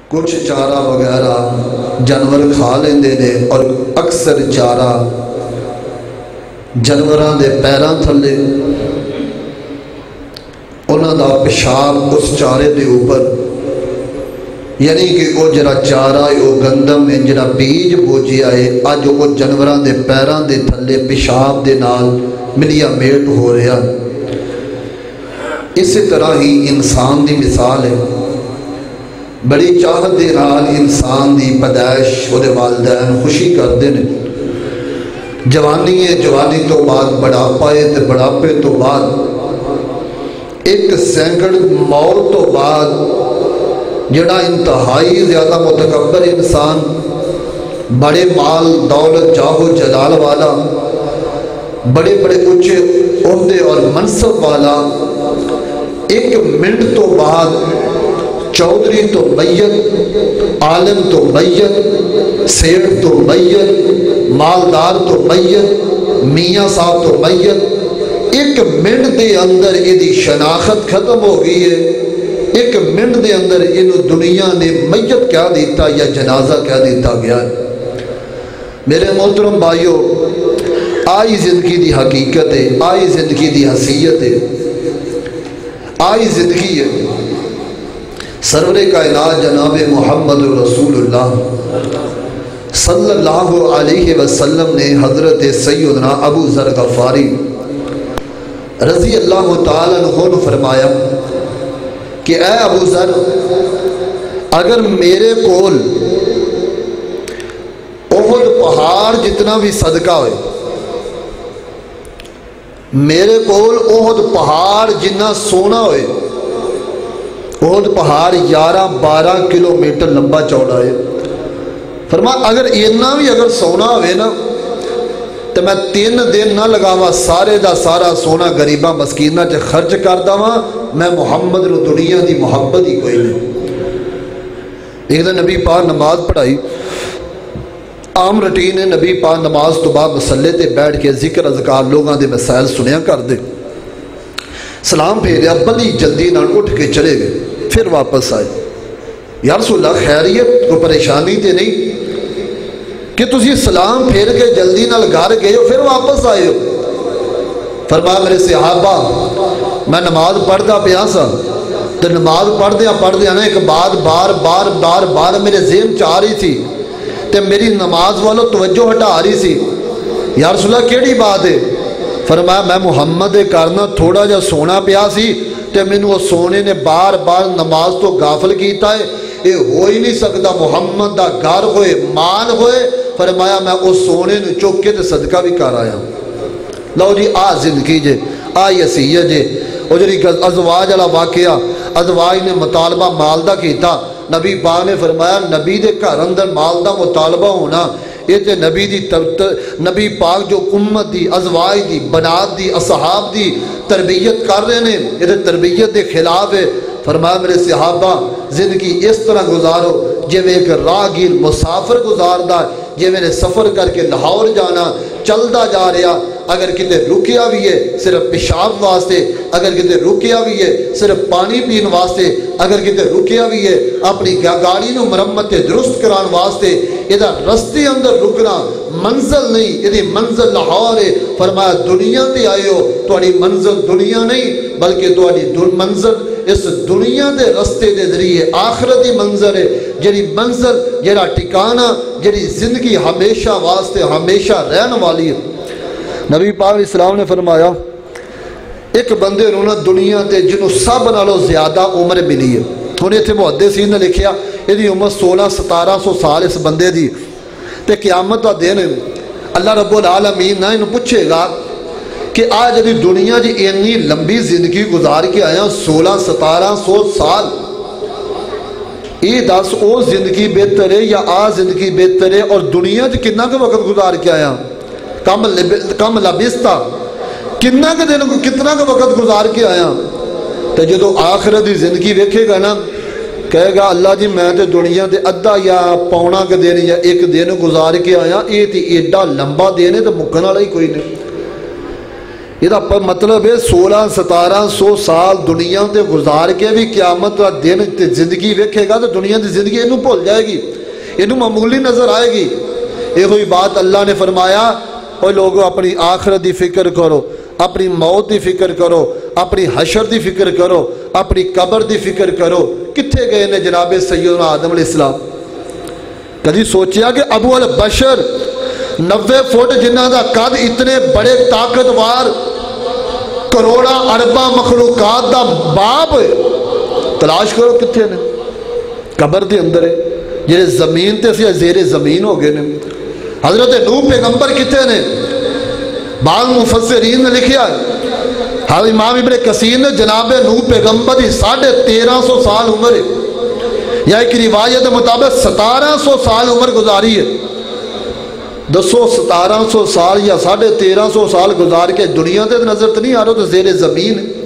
کچھ چارہ وغیرہ جانور کھا لیندے نے اور اکثر چارہ جانوراں دے پیراں تھلے انہاں دا پیشاب اس چارے دے اوپر، یعنی کہ وہ جڑا چارہ ہے وہ گندم ہے جڑا بیج بوجیا ہے اج وہ جانوراں دے پیراں دے تھلے پیشاب دے نال ملیا میٹ ہو رہا۔ اسی طرح ہی انسان دی مثال ہے، بڑی چاہت دے نال انسان دی پیدائش وہ والدین خوشی کرتے ہیں، جوانی ہے، جوانی تو بعد بڑھاپا ہے، تے بڑھاپے تو بعد ایک سینکڑ موت تو بعد جڑا انتہائی زیادہ متکبر انسان، بڑے مال دولت جاہ و جلال والا، بڑے بڑے اونچے عہدے اور منصب والا، ایک منٹ تو بعد چودھری تو میت، عالم تو میت، سیٹھ تو میت، مالدار تو میت، میاں صاحب تو میت، ایک منٹ دے اندر یہ شناخت ختم ہو گئی ہے، ایک منٹ دے اندر انہوں دنیا نے میت کیا دیتا یا جنازہ کیا دیتا گیا ہے۔ میرے محترم بھائیو، آئی زندگی دی حقیقت ہے، آئی زندگی دی حیثیت ہے، آئی زندگی ہے۔ سرور کائنات جناب محمد رسول اللہ صلی اللہ علیہ وسلم نے حضرت سیدنا ابو ذر غفاری رضی اللہ تعالیٰ عنہ فرمایا کہ اے ابو ذر، اگر میرے کول احد پہاڑ جتنا بھی صدقہ ہوئے، میرے کول احد پہاڑ جتنا سونا ہوئے، احد پہاڑ 11-12 کلومیٹر لمبا چوڑا ہے، فرمایا اگر اتنا بھی اگر سونا ہوئے نا تو میں 3 دن نہ لگاوا سارے دا سارا سونا غریباں مسکیناں چ خرچ کر داواں، میں محمد رو دنیا دی محبت ہی کوئی نہیں۔ ایک دن نبی پاک نماز پڑھائی، عام روٹین ہے، نبی پاک نماز تو بعد مصلے تے بیٹھ کے ذکر اذکار لوگاں دے مسائل سنیا کر دے، سلام پھیریا، بڑی جلدی نال اٹھ کے چلے گئے، پھر واپس آئے۔ یا رسول اللہ خیریت کو پریشانی تے نہیں کہ تسی سلام پھیر کے جلدی نال گھر گئے ہو پھر واپس آئے ہو؟ فرمایا میرے صحابہ، میں نماز پڑھدا پیا سا تو نماز پڑھدیا نا ایک بات بار میرے ذہن چ آ رہی تھی تے میری نماز والوں توجہ ہٹا رہی سی۔ یا رسول اللہ کیڑی بات ہے؟ فرمایا میں محمد کرنا تھوڑا جا سونا پیا سی تے مینوں وہ سونے نے بار نماز تو غافل کیتا ہے، یہ ہو ہی نہیں سکتا محمد دا گھر ہوئے مال ہوئے۔ فرمایا میں اس سونے نو چک کے تے صدقہ بھی کر آیا۔ لو جی آ زندگی جے، آ یسیت جے، وہ جڑی ازواج والا واقعہ، ازواج نے مطالبہ مال دا کیتا، نبی پاک نے فرمایا نبی دے گھر اندر مال دا مطالبہ ہونا یہ تے نبی پاک جو امت دی، ازواج دی، بنات دی، اصحاب دی تربیت کر رہے ہیں، یہ تے تربیت دے خلاف ہے۔ فرمایا میرے صحابہ زندگی اس طرح گزارو جی میں ایک راہگیر مسافر گزاردا ہے، جی میں نے سفر کر کے لاہور جانا، چلدا جا رہا، اگر کتے رکیا بھی ہے صرف پیشاب واسطے، اگر کتے رکیا بھی ہے صرف پانی پین واسطے، اگر کتے رکیا بھی ہے اپنی گاڑی نو مرمت درست کران واسطے، یہ رستے اندر رکنا منزل نہیں، یہ منزل لاہور ہے۔ فرمایا دنیا تے آئے ہو، تہاڈی منزل دنیا نہیں بلکہ تہاڈی منزل اس دنیا دے رستے دے ذریعے آخرتی منظر ہے، جڑی منزل جڑا ٹھکانہ جڑی زندگی ہمیشہ واسطے ہمیشہ رہن والی ہے۔ نبی پاک علیہ السلام نے فرمایا ایک بندے نو نا دنیا تے جنوں سب نالوں زیادہ عمر ملی ہے، ہن ایتھے محدثین نے لکھیا یہ عمر 1600-1700 سال اس بندے دی، تے قیامت دا دن اللہ رب العالمین نہ انہوں پوچھے گا کہ آج جدی دنیا جی اتنی لمبی زندگی گزار کے آیا 1600-1700 سال، یہ دس او زندگی بہتر ہے یا آ زندگی بہتر ہے، اور دنیا جی کتنا کا وقت گزار کے آیا، کم لبستا کتنا کا وقت گزار کے آیا، تو جدو آخرت دی زندگی ویکھے گا نا کہے گا اللہ جی میں تے دنیا دے ادھا یا پونا کے دن یا ایک دن گزار کے آیا، یہ تے ایڈا لمبا دن ہے تو مکن والا ہی کوئی نہیں۔ یہ مطلب ہے 1600-1700 سال دنیا تے گزار کے بھی قیامت کا دن تے زندگی ویکھے گا تو دنیا کی زندگی انہوں بھول جائے گی، انہوں معمولی نظر آئے گی۔ یہ ہوئی بات اللہ نے فرمایا اوہ لوگوں اپنی آخرت دی فکر کرو، اپنی موت دی فکر کرو، اپنی حشر دی فکر کرو، اپنی قبر دی فکر کرو۔ کتھے گئے نے جناب سیدنا آدم علیہ السلام؟ کبھی سوچیا کہ ابو البشر 90 فٹ جنہ دا قد، اتنے بڑے طاقتور کروڑا اربا مخلوقات دا باپ، تلاش کرو کتھے نے؟ قبر دے اندر ہے، جنہیں زمین تے سے زیر زمین ہو گئے نے۔ حضرت نوح پیغمبر کتھے نے؟ بعض مفسرین نے لکھیا ہے، امام ابن کثیر نے جناب نوح پیغمبر دی 1350 سال عمر ہے، یا ایک روایت مطابق 1700 سال عمر گزاری ہے۔ دسو 1700 سال یا 1350 سال گزار کے دنیا تے نظر تو نہیں آ رہا، تو زیر زمین ہے۔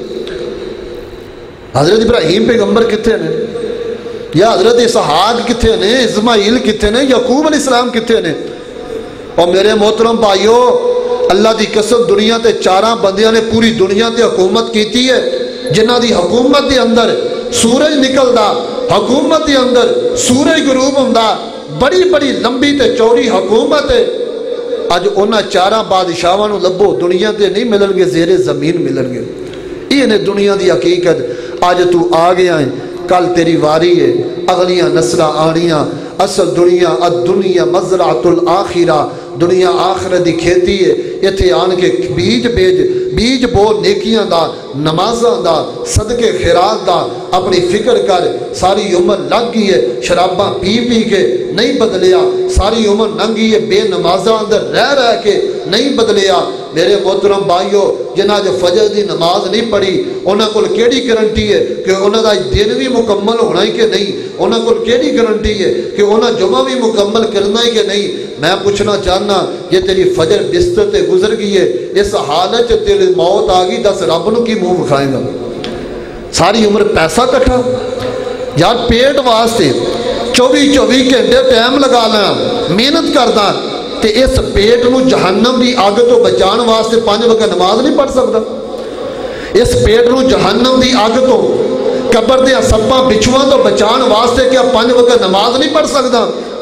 حضرت ابراہیم پیغمبر کتھے نے؟ یا حضرت اسحاق کتھے نے؟ اسماعیل کتھے نے؟ یعقوب علیہ السلام کتھے نے؟ اور میرے محترم بھائیو، اللہ دی قسم دنیا تے چاراں بندیاں نے پوری دنیا تے حکومت کیتی ہے، جنہ دی حکومت دے اندر سورج نکلدا، حکومت دے اندر سورج غروب ہوندا، بڑی بڑی لمبی تے چوڑی حکومت ہے۔ اج انہاں چاراں بادشاہاں نو لبو، دنیا تے نہیں ملن گے، زیر زمین ملن گے۔ یہ نے دنیا دی حقیقت۔ اج تو آ گیا ہے، کل تیری واری ہے، اگلیاں نسلاں آنیاں۔ اصل دنیا الدنیا مزرعۃ الآخرہ، دنیا آخرت دی کھیتی ہے۔ اتھے آن کے بیج بو نیکیاں دا، نمازاں دا، صدقے خیرات دا اپنی فکر کر۔ ساری عمر لگ گئی ہے شراباں پی پی کے، نہیں بدلیا۔ ساری عمر لنگی ہے بے نمازاں اندر رہ کے، نہیں بدلیا۔ میرے محترم بھائیو، جنہاں جو فجر دی نماز نہیں پڑھی، انہاں کول کیڑی گارنٹی ہے کہ انہاں دا دن بھی مکمل ہونا ہے کہ نہیں؟ انہاں کول کیڑی گارنٹی ہے کہ انہاں جمعہ بھی مکمل کرنا ہے کہ نہیں؟ میں پوچھنا چاہنا، یہ تیری فجر بستر تے گزر گئی ہے، اس حالت تیری موت آ گئی، دس رب نو کی منہ بکھائے گا؟ ساری عمر پیسہ کٹھا یار پیٹ واسطے 24 گھنٹے ٹائم لگا لینا، محنت کردا، تے اس پیٹ نو جہنم دی اگ تو بچان واسطے 5 وقت نماز نہیں پڑھ سکتا؟ اس پیٹ نو جہنم دی اگ تو، قبر دے سپاں بچھواں تو بچان واسطے کیا 5 وقت نماز نہیں پڑھ سکتا؟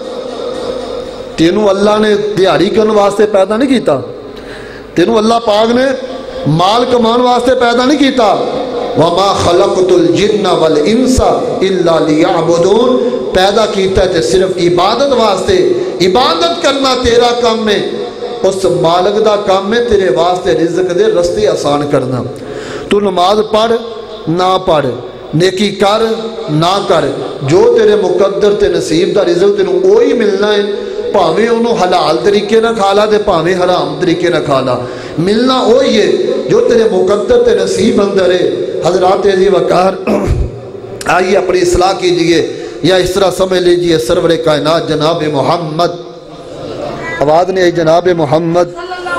تینوں اللہ نے دیہڑی کرنے واسطے پیدا نہیں کیتا، تینوں اللہ پاک نے مال کمان واسطے پیدا نہیں کیتا۔ وَمَا خَلَقْتُ الْجِنَّ وَالْإِنسَ إِلَّا لِيَعْبُدُونَ، پیدا کیتا ہے صرف عبادت واسطے۔ عبادت کرنا تیرا کام ہے، اس مالک دا کام ہے تیرے واسطے رزق دے رستے آسان کرنا۔ تو نماز پڑھ نہ پڑھ، نیکی کر نہ کر، جو تیرے مقدر تے نصیب دا رزق تینوں وہی ملنا ہے، پاویں انہوں حلال طریقے نہ کھالا دے پاویں حرام طریقے نہ کھالا، ملنا وہی ہے جو تیرے مقدر تے نصیب اندر ہے۔ حضرات عزیز وقار، آئیے اپنی اصلاح کیجئے، یا اس طرح سمجھ لیجئے سرور کائنات جناب محمد، آواز نے جناب محمد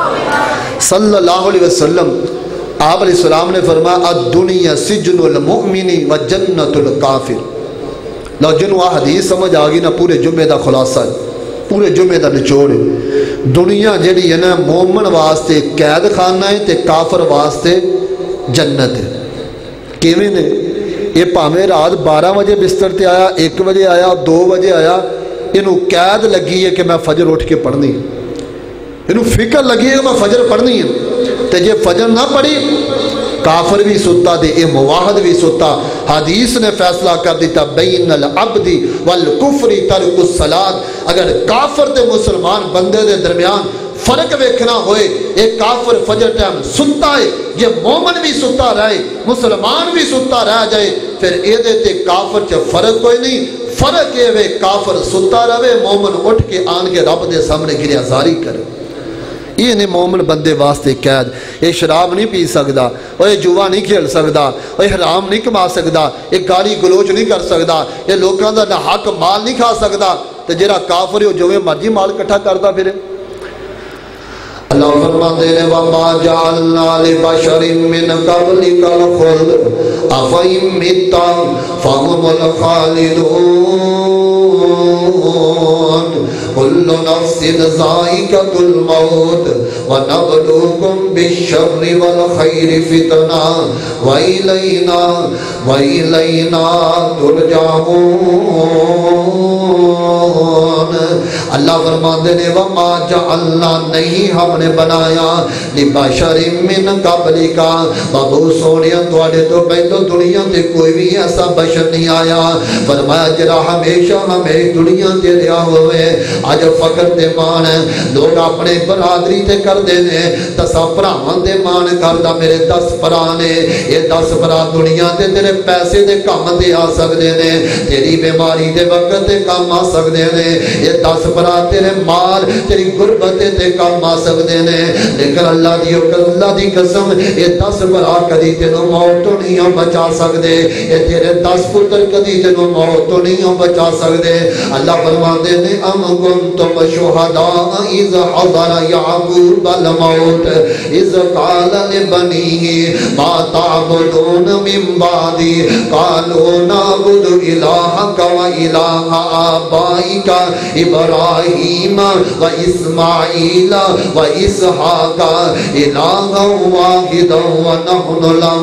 صلی اللہ علیہ وسلم، آپ علیہ السلام نے فرمایا الدنیا سجن المؤمن و جنت الکافر۔ لو جنوں آ حدیث سمجھ آگی نا، پورے جمعے دا خلاصہ ہے، پورے جمعے دا نچوڑ ہے۔ دنیا جیڑی ہے نا مومن واسطے قید خانہ ہے تے کافر واسطے جنت ہے۔ کیویں نے؟ یہ پاویں رات 12 بجے بستر تے آیا، 1 بجے آیا، 2 بجے آیا، انہوں قید لگی ہے کہ میں فجر اٹھ کے پڑھنی ہے، انہوں فکر لگی ہے کہ میں فجر پڑھنی ہے، تے جے فجر نہ پڑھی کافر بھی ستا دے، اے مواحد بھی ستا۔ حدیث نے فیصلہ کر دیتا بین العبد والکفر ترک الصلاۃ، اگر کافر تے مسلمان بندے دے درمیان فرق ویکھنا ہوئے، ایک کافر فجر ٹائم ستا ہے، یہ مومن بھی ستا رہے، مسلمان بھی ستا رہ جائے، پھر اے دیتے کافر چا فرق کوئی نہیں۔ فرق ہے وے کافر ستا رہے، مومن اٹھ کے آن کے رب دے سامنے گریہ زاری کرے۔ یہ نہیں مومن بندے واسطے قید، یہ شراب نہیں پی سکتا، یہ جوا نہیں کھیل سکتا، یہ حرام نہیں کما سکتا، یہ گالی گلوچ نہیں کر سکتا، یہ لوگوں کا نہ حق مال نہیں کھا سکتا، تو جہاں کافر ہے جو مرضی مال کٹھا کرتا پھر۔ اللہ فرماتے ہیں وَمَا جَعَلْنَا لِبَشَرٍ مِّن قَبْلِكَ الْخُلْدَ أَفَإِن مِّتَّ فَهُمُ الْخَالِدُونَ۔ كل نفس ذائقة الموت ونبلوكم بالشر والخير فتنة وإلينا ترجعون. اللہ فرماتے نے وما جعلنا نہیں ہم نے بنایا لبشر من قبلک بابو سونیا تواڈے تو پہلو دنیا تے کوئی بھی ایسا بشر نہیں آیا. فرمایا جڑا ہمیشہ ہمیں دنیا تے رہیا ہوئے. اج فقر تے مان لوگ اپنے برادری تے کر دے نے تسا بھراواں دے مان کردا میرے 10 بھرا نے یہ 10 بھرا دنیا تے تیرے پیسے دے کام تے آ سکدے نے تیری بیماری دے وقت تے کام آ سکدے نے یہ 10 بھرا تیرے مال تیری غربت تے کام آ سکدے نے لیکن اللہ دی قسم یہ 10 بھرا کدی تینوں موت تو نہیں بچا سکدے. یہ تیرے 10 پتر کدی تینوں موت تو نہیں بچا سکدے. اللہ فرماتے نے ام کنتم شہداء اذ حضر یعقوب الموت اذ قال لبنیہ ما تعبدون من بعدی قالوا نعبد الہک و الہ آبائک ابراہیم و اسماعیل و اسحاق الہا واحدا و نحن له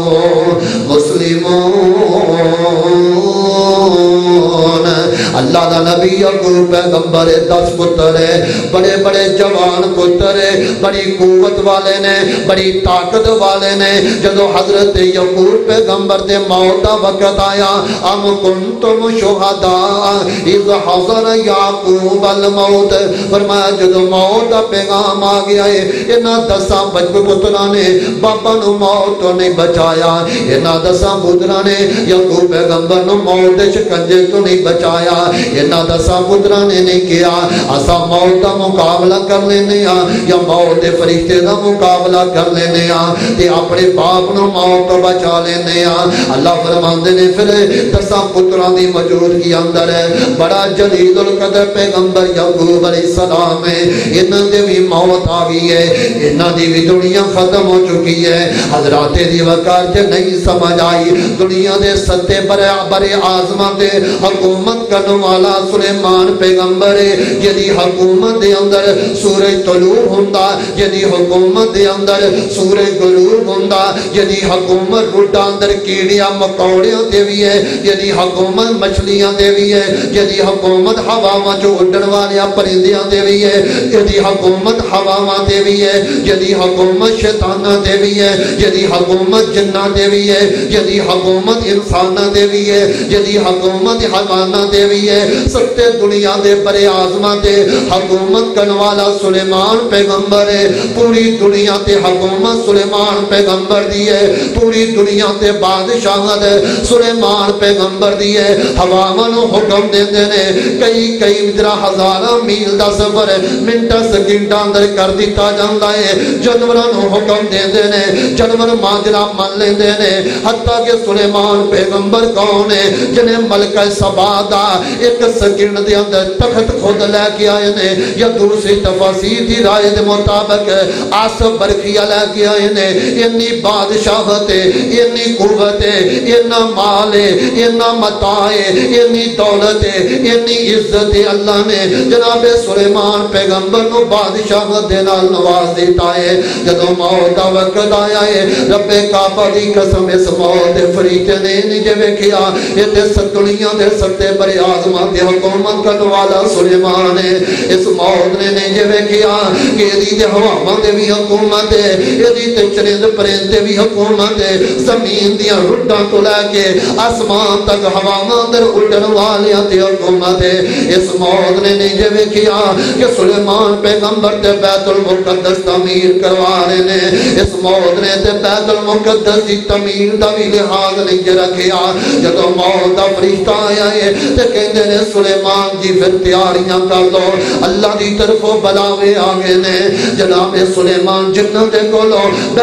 مسلمون. اللہ دا نبی یعقوب پیغمبر 10 پتر ہے بڑے بڑے جوان پتر ہے بڑی قوت والے نے بڑی طاقت والے نے. جدو حضرت یعقوب پیغمبر دے موت دا وقت آیا ام کنتم شہداء اذ حضر یعقوب الموت فرمایا جدو موت دا پیغام آ گیا ہے انہاں 10 پتراں نے بابا نو موت تو نہیں بچایا. انہاں 10 پتراں نے یعقوب پیغمبر نو موت دے شکنجے تو نہیں بچایا. انہاں 10 پتراں نے نہیں کیا اسا موت دا مقابلہ کر لینے یا موت دے فرشتے دا مقابلہ کر لینے تے اپنے باپ نو موت تو بچا لینے. اللہ فرماندے نے پھر 10 پتراں دی موجودگی اندر ہے بڑا جلیل القدر پیغمبر یعقوب علیہ السلام ہے. انہاں دے بھی موت آ گئی ہے انہاں دی بھی دنیا ختم ہو چکی ہے. حضرات دی وقار تے نہیں سمجھ آئی دنیا دے ستے برے اعظماں تے حکومت کرنے والا سلیمان پیغمبر جدی حکومت دے اندر سورج طلوع ہوندا جدی حکومت دے اندر سورج غروب ہوندا جدی حکومت روڈاں اندر کیڑیاں مکوڑیاں دے وی ہے جدی حکومت مچھلیاں دے وی ہے جدی حکومت ہواواں جو اڈن والیاں پرندیاں دے وی ہے جدی حکومت ہواواں دے وی ہے جدی حکومت شیطاناں دے وی ہے جدی حکومت جناں دے وی ہے جدی حکومت انساناں دے وی ہے جدی حکومت حیواناں دے وی ہے ستے دنیا دے برے اعظماں تے حکومت کرنے والا سلیمان پیغمبر ہے. پوری دنیا تے حکومت سلیمان پیغمبر دی ہے پوری دنیا تے بادشاہت سلیمان پیغمبر دی ہے. ہواواں نو حکم دیندے نے کئی ہزاراں میل دا سفر منٹاں سیکنڈاں اندر کر دتا جاندا ہے. جانوراں نو حکم دیندے نے جانور ماجرا من لیندے نے حتیٰ کہ سلیمان پیغمبر کون ہے جنہیں ملکہ سبا دا ایک سیکنڈ دے اندر تخت خود لے کے آئے نے یا دوسری تفاسیر دی رائے دے مطابق آسف برخیہ لے کے آئے نے. انی بادشاہت انی قوت انی مال انی متاع انی دولت انی عزت اللہ نے جناب سلیمان پیغمبر نو بادشاہت دے نال نواز دیتا ہے. جدو موت دا وقت آیا ہے رب کعبہ دی قسم اس موت فریتے نے نہیں جے ویکھیا یہ تے دنیا دے ستے بڑے اعظماں دی حکومت کرنے والا سلیمان ہے. اس موت نے نہیں جے ویکھیا کہ ایدی تے ہواواں دے بھی حکومت ہے ایدی تے چرند پرندے بھی حکومت ہے زمین دیاں رڈاں تو لے کے آسمان تک ہواواں اندر اڈن والیاں تے حکومت ہے. اس موت نے نہیں جے ویکھیا کہ سلیمان پیغمبر تے بیت المقدس تعمیر کروا رہے نے. اس موت نے تے بیت المقدس دی تعمیر دا بھی لحاظ نہیں جے رکھیا. جدوں موت دا فرشتہ آیا ہے تے کہندے نے سلیمان جی پھر تیاریاں کر لو اللہ دی طرفوں بلاوے آگے نے. جناب سلیمان جنت دے کولوں بیت المقدس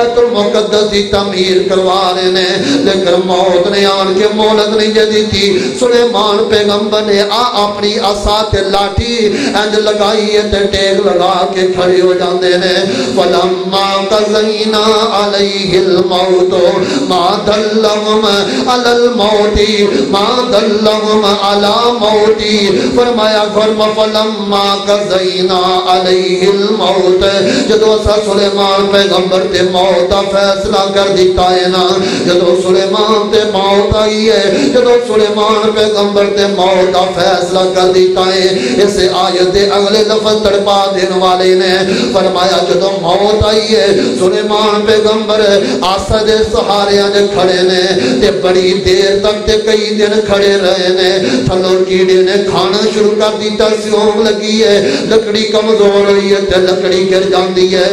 مقدس کی تعمیر کروا رہے ہیں، لیکن موت نے آن کے مہلت نہیں دی تھی۔ سلیمان پیغمبر نے اپنی عصا تے لاٹھی انج لگائی تے ٹیک لگا کے کھڑے ہو جاندے نے۔ فلما قضینا علیہ الموت ما دلهم علی الموت ما دلهم علی موت، فرمایا فلما قضینا علیہ الموت، جدو سلیمان پیغمبر تے موت دا فیصلہ کر دیتا ہے نا، جدو سلیمان تے موت آئی ہے، جدو سلیمان پیغمبر تے موت دا فیصلہ کر دیتا ہے، اس آیت دے اگلے لفظ تڑپا دین والے نے فرمایا جدو موت آئی ہے، سلیمان پیغمبر آسا دے سہارے آج کھڑے نے تے بڑی دیر تک تے کئی دن کھڑے رہے نے، تھلو کیڑے نے کھانا شروع کر دیتا، سیوم لگی ہے، لکڑی کمزور ہوئی ہے تے لکڑی گر جاندی ہے۔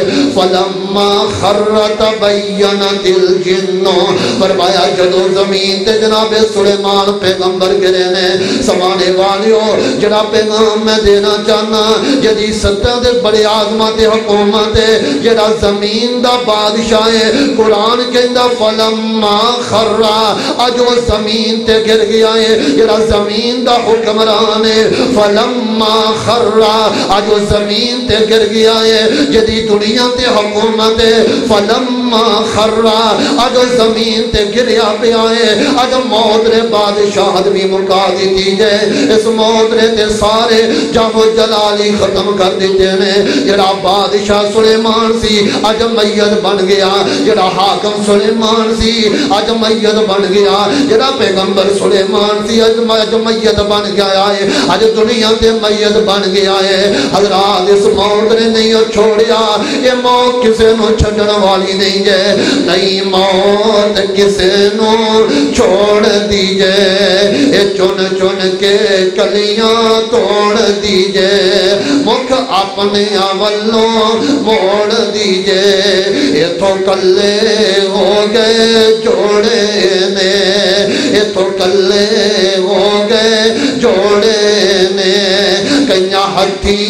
فلما خرت بینت الجن، فرمایا جدو زمین تے جناب سلیمان پیغمبر گرے نے، سمانے والیو جڑا پیغام میں دینا چاہنا، جدی ستہ دے بڑے آزمات حکومت جڑا زمین دا بادشاہ ہے، قرآن کہندہ فلما خرا، اجو زمین تے گر گیا ہے، جڑا زمین دا حکمران ہے، فلما خرا، اجو زمین تے گر گیا ہے، جدی دنیا تے حکومت ہے، فلما خرا، اجو زمین تے گریا پیا ہے، اجو موت نے بادشاہت بھی مکا دیتی ہے، اس موت نے تے سارے جب جلالی ختم کر دیتے ہیں، جڑا بادشاہ سلیمان سی اج میت بن گیا، جڑا حاکم سلیمان سی اج میت بن گیا، جڑا پیغمبر سلیمان سی اج میت بن گیا ہے، اج دنیا تے میت بن گیا ہے۔ حضرات اس موت نے نہیں چھوڑیا، یہ موت کسے نو چھڑن والی نہیں ہے، نہیں موت کسے نو چھوڑ دیجے، یہ چن چن کے کلیاں توڑ دیجے، مکھ اپنے اولوں موڑ دیجے، یہ تو کلے ہو گئے جوڑے نے، یہ تو کلے ہو گئے جوڑے نے، کئیاں ہتھی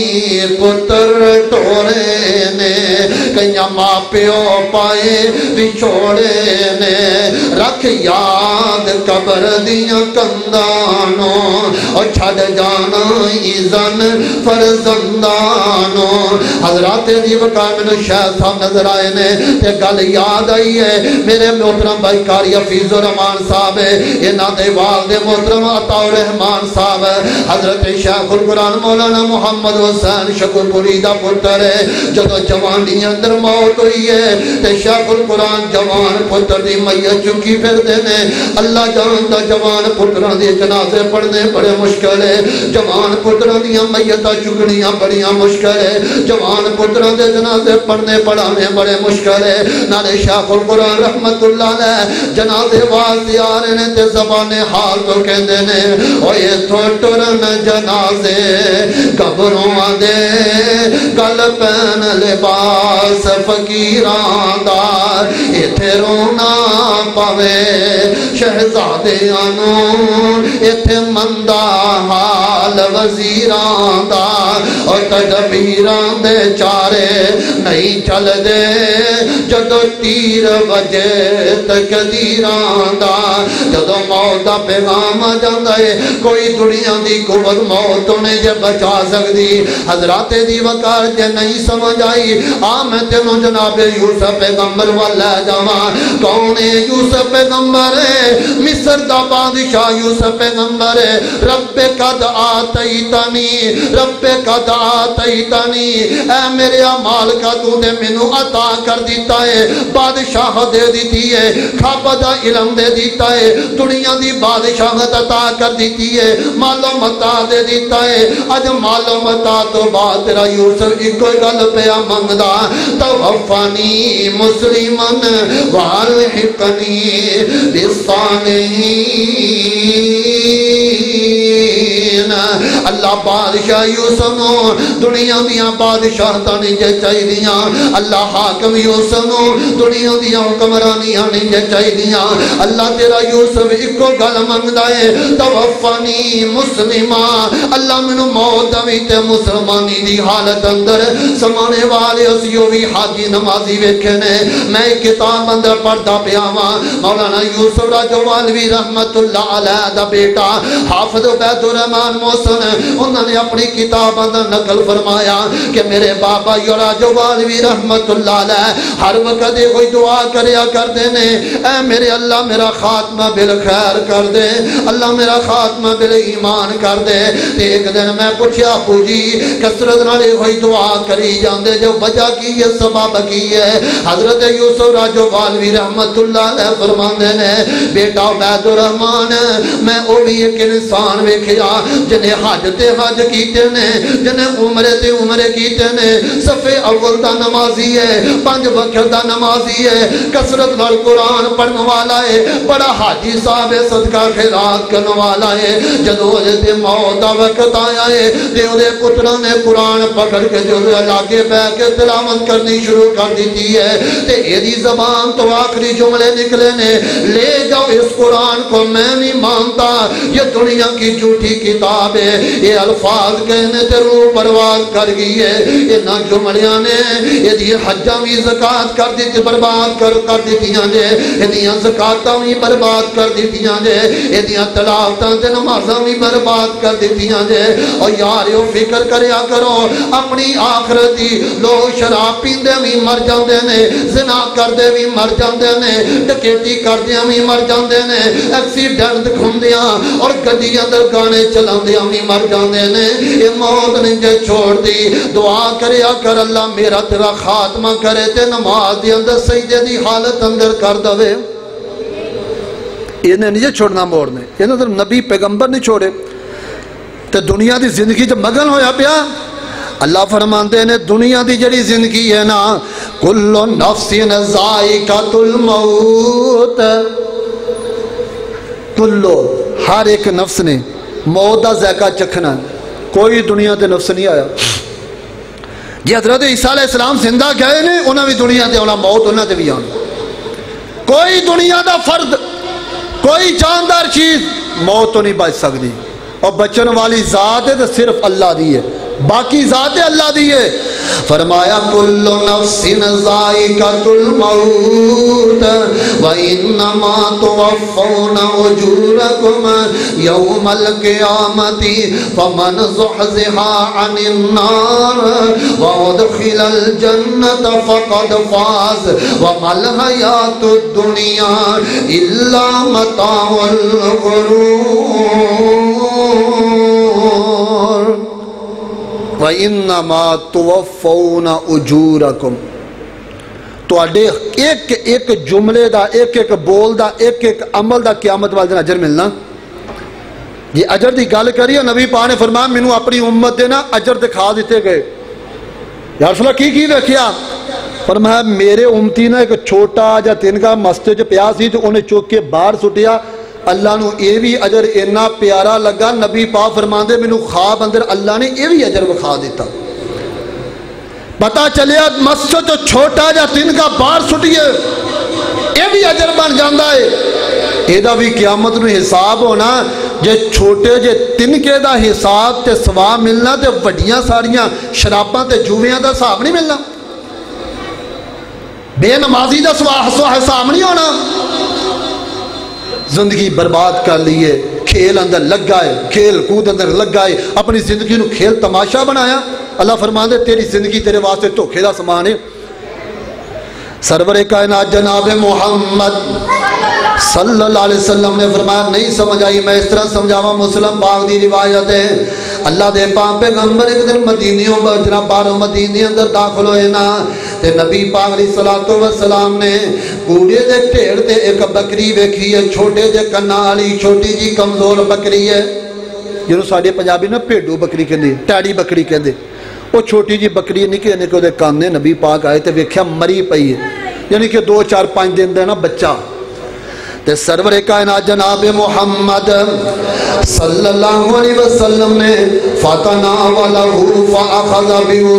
پتر ٹورے نے، کئیاں ماں پیو پائے بچھوڑے نے، رکھ یاد قبر دیاں کندانوں اور چھڑ جانا ایزن فرزندانوں۔ حضرات دی وقار میں شاید صاحب نظر آئے نے تے گل یاد آئی ہے، میرے محترم بھائی قاری حفیظ الرحمان صاحب ہے، یہ نادے والد محترم عطا الرحمان صاحب، حضرت شیخ القرآن مولانا محمد حسین شکر پوری دا پتر ہے، جدو جوانی اندر موت ہوئی ہے تے شیخ القرآن جوان پتر دی میت چکی پھر دینے، اللہ جانتا جوان پتران دی جنازے پڑھنے بڑے مشکل ہے، جوان پتران دی میتہ چکنیاں بڑیاں مشکل ہے، جوان پتران دے جنازے پڑھنے پڑھانے بڑے مشکل ہے، نالے شیخ القرآن رحمت اللہ علیہ جنازے واسطے آ رہے نے تے زبان حال تو کہندے نے، او یہ تو ٹرن جنازے قبروں دے گل پین لباس فقیران دار، ایتھے رونا پاوے شہزادیاں ایتھے مندہ حال وزیران دا، اور تدبیران دے چارے نہیں چل دے، جدو تیر وجے تقدیران دا، جدو موت دا پیغام آ جاندہ ہے، کوئی دنیا دی قوت موت انہیں جے بچا سکتی۔ حضرات دی وقار جے نہیں سمجھ آئی، میں تینوں جناب یوسف پیغمبر والا جاواں، کون ہے یوسف پیغمبر ہے؟ مصر دا بادشاہ یوسف پیغمبر ہے، رب قد آتیتنی، رب قد آتیتنی، اے میرے اعمال کا تو نے منو عطا کر دیتا ہے، بادشاہ دے دیتی ہے، خواب دا علم دے دیتا ہے، دنیا دی بادشاہت عطا کر دیتی ہے، مال و متا دے دیتا ہے، اج مال و متا تو بعد تیرا یوسف ایک کوئی گل پیا منگدا، توفانی مسلمن والحقنی بالصالحین، اللہ بادشاہ یوسف نو دنیا دیاں بادشاہتاں نہیں جے چاہیدیاں اللہ حاکم یوسف نو دنیا دیاں حکمرانیاں نہیں جے چاہیدیاں اللہ تیرا یوسف ایک گل منگدا ہے توفانی مسلمہ اللہ منو موت دوی تے مسلمانی دی حالت اندر سمانے والے اسیو بھی حاجی نمازی ویکھے نے میں کتاب اندر پڑھدا پیا ہاں مولانا یوسف راجوالوی رحمت اللہ علیہ دا بیٹا حافظ عبید الرحمن محسن انہوں نے اپنی کتاب اندر نقل فرمایا کہ میرے بابا راجوالوی رحمت اللہ علیہ ہر وقت کوئی دعا کریا کر دینے اے میرے اللہ میرا خاتمہ بالخیر کر دے اللہ میرا خاتمہ بالایمان کر دے ایک دن میں پوچھیا ابو جی کثرت نالے ہوئی دعا کری جاندے جو وجہ کی ہے سبب کی ہے حضرت یوسف راجوالوی رحمت اللہ علیہ فرماندے نے بیٹا عبید الرحمن میں او بھی ایک انسان ویکھیا جنہیں حج تے حج کیتے نے جنہیں عمرے تے عمرے کیتے نے صفے اول دا نمازی ہے 5 وقت دا نمازی ہے کثرت نال قرآن پڑھنے والا ہے بڑا حاجی صاحب صدقہ خیرات کرنے والا ہے جدو دے موت دا وقت آیا ہے تے دے پتروں نے قرآن پکڑ کے جو لاگے بہ کے تلاوت کرنی شروع کر دیتی ہے تے ایدی زبان تو آخری جملے نکلے نے لے جاؤ اس قرآن کو میں نہیں مانتا یہ دنیا کی جھوٹی کتاب ہے یہ الفاظ کہنے تے روح پرواز کر گئی ہے یہ نہ جملیاں نے یہ دی حجاں بھی زکاة کر دیتی برباد کر دیتیاں جے یہ دیاں زکاتاں بھی برباد کر دیتیاں جے یہ دیاں تلاوتاں تے نمازاں بھی برباد کر دیتیاں جے اور یار یہ فکر کریا کرو اپنی آخرتی لوگ شراب پیندے بھی مر جاندے نے زنا کردے بھی مر جاندے نے ڈکیتی کردیاں بھی مر جاندے نے ایکسیڈنٹ کھوندیاں اور گڈی اندر گانے چلاندیاں بھی مر جاندے نے یہ موت نے جے چھوڑ دی دعا کریا کر اللہ میرا تیرا خاتمہ کرے تے نماز دی اندر سجدے دی حالت اندر کر دوے انہیں نہیں چھوڑنا موڑنے انہیں تو نبی پیغمبر نہیں چھوڑے تے دنیا دی زندگی جب مگن ہویا پیا اللہ فرماندے نے دنیا دی جڑی زندگی ہے نا کل نفس ذائقۃ الموت کلو ہر ایک نفس نے موت دا ذائقہ چکھنا کوئی دنیا دے نفس نہیں آیا جی حضرت عیسیٰ علیہ السلام زندہ گئے نے انہاں بھی دنیا دے ہونا موت انہاں دے بھی آنا کوئی دنیا دا فرد کوئی جاندار چیز موت تو نہیں بچ سکتی اور بچن والی ذات ہے تو صرف اللہ دی ہے باقی ذات اللہ دی ہے فرمایا کل نفس ذائقۃ الموت وانما توفون اجورکم یوم القیامۃ فمن زحزح عن النار وادخل الجنۃ فقد فاز وما الحیاۃ الدنیا الا متاع الغرور وَإِنَّمَا تُوَفَّوْنَ أُجُورَكُمْ تو ایک جملے دا ایک بول دا ایک عمل دا قیامت والے دن اجر ملنا یہ اجر دی گل کریے نبی پاک نے فرمایا مینوں اپنی امت دے نا اجر دکھا دیتے گئے یا رسول اللہ کی دیکھیا فرمایا میرے امتی نے ایک چھوٹا جا تنکا مسجد پیا سی تو انہیں چوک کے باہر سٹیا اللہ نو اے بھی اجر اتنا پیارا لگا نبی پاک فرماندے مینوں خواب اندر اللہ نے اے بھی اجر وکھا دیتا پتا چلیا مسجد جو چھوٹا جا تنکا باہر سٹیے اے بھی اجر بن جاندا ہے اے دا بھی قیامت نو حساب ہونا جے چھوٹے جے تنکے دا حساب تے ثواب ملنا تے وڈیاں ساریاں شراباں تے جویاں دا حساب نہیں ملنا بے نمازی دا حساب نہیں ہونا زندگی برباد کر لیے کھیل اندر لگ گئے کھیل کود اندر لگ گئے اپنی زندگی نو کھیل تماشا بنایا اللہ فرماندے تیری زندگی تیرے واسطے دھوکے دا سامان ہے سرور کائنات جناب محمد صلی اللہ علیہ وسلم نے فرمایا نہیں سمجھ آئی میں اس طرح سمجھاوا مسلم پاک دی روایت ہے اللہ دے پاک پیغمبر ایک دن مدینیوں جناب باروں مدینے اندر داخل ہوئے نا تے نبی پاک علیہ السلام نے کوڑے دے ٹھیڑ تے ایک بکری ویکھی ہے چھوٹے جے کنا والی چھوٹی جی کمزور بکری ہے جنہوں ساڑے پنجابی نا پیڈو بکری کہندے ٹیڑی بکری کہندے وہ چھوٹی جی بکری نکے نکے دے کانے نبی پاک آئے تے ویکھیا مری پئی ہے یعنی کہ 2 4 5 دن دے نا بچہ تے سرور کائنات جناب محمد صلی اللہ علیہ وسلم نے فتناولہ فاخذ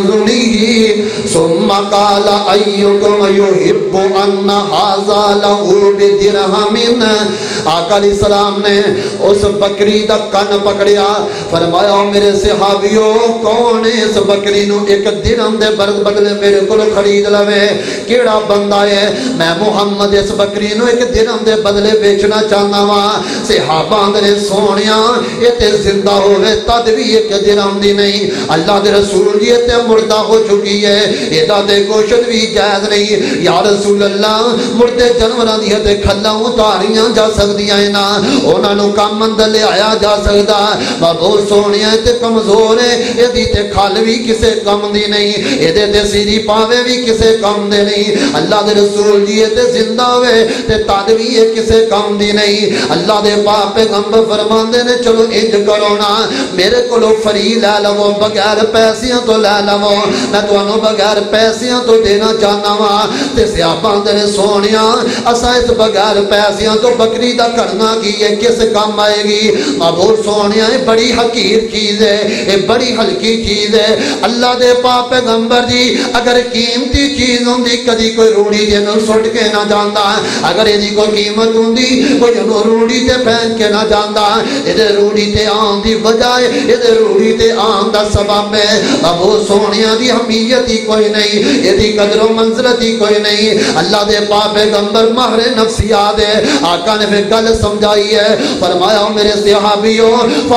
بأذنہ ثم قال ایکم یحب ان ھذا لہ بدرہم۔ آقا علیہ السلام نے اس بکری دا کن پکڑیا، فرمایا میرے صحابیوں کون اس بکری نو ایک درہم دے بدلے میرے کو خرید لوے؟ کیڑا بندہ ہے؟ میں محمد اس بکری نو ایک درہم دے بدلے بیچنا چاہنا وا۔ صحابہ نے سونیا یہ تے زندہ ہوئے تد بھی ایک درہم دی نہیں، اللہ دے رسول یہ تے مردہ ہو چکی ہے، ایدہ دے گوشت بھی جائز نہیں۔ یا رسول اللہ مردے جنوران دی تے کھلا اتاریاں جا سکتی ہیں نا، انہاں نو کم اندر لے آیا جا سکتا، بابو سونیا تے کمزور ہے، ایدی تے کھال بھی کسے کم دی نہیں، ایدے تے سیری پاوے بھی کسے کم دے نہیں۔ اللہ دے رسول جی تے زندہ ہوئے تے تد بھی یہ کسے کم دی نہیں۔ اللہ دے پاک پیغمبر فرماندے نے چلو انج کرو نا، میرے کو لو فری لے لو، بغیر پیسیاں تو لے لو، میں تو انہوں بغیر پیسیاں تو دینا چاہنا وا۔ تے صحابہ نے سونیا اسا اس بغیر پیسیاں تو بکری دا کرنا کی ہے، کس کام آئے گی؟ معبود سونیا یہ بڑی حقیر چیز ہے، یہ بڑی ہلکی چیز ہے۔ اللہ دے پاک پیغمبر جی اگر قیمتی چیز ہوں دی کدی کوئی روڑی جنہوں سٹ کے نہ جاندہ، اگر یہ دی کوئی قیمت ہوں دی کوئی جنہوں روڑی تے پہن کے نہ جاندہ، یہ روڑی تے آن دی بجائے یہ روڑی تے آن دا سبب ہے۔ ابو سونیا دی حمیت ہی کوئی نہیں، یہ دی قدر و منزلت ہی کوئی نہیں۔ اللہ دے پاک پیغمبر مہر نفسیات ہے، آقا نے پھر گل سمجھائی ہے، فرمایا میرے صحابیوں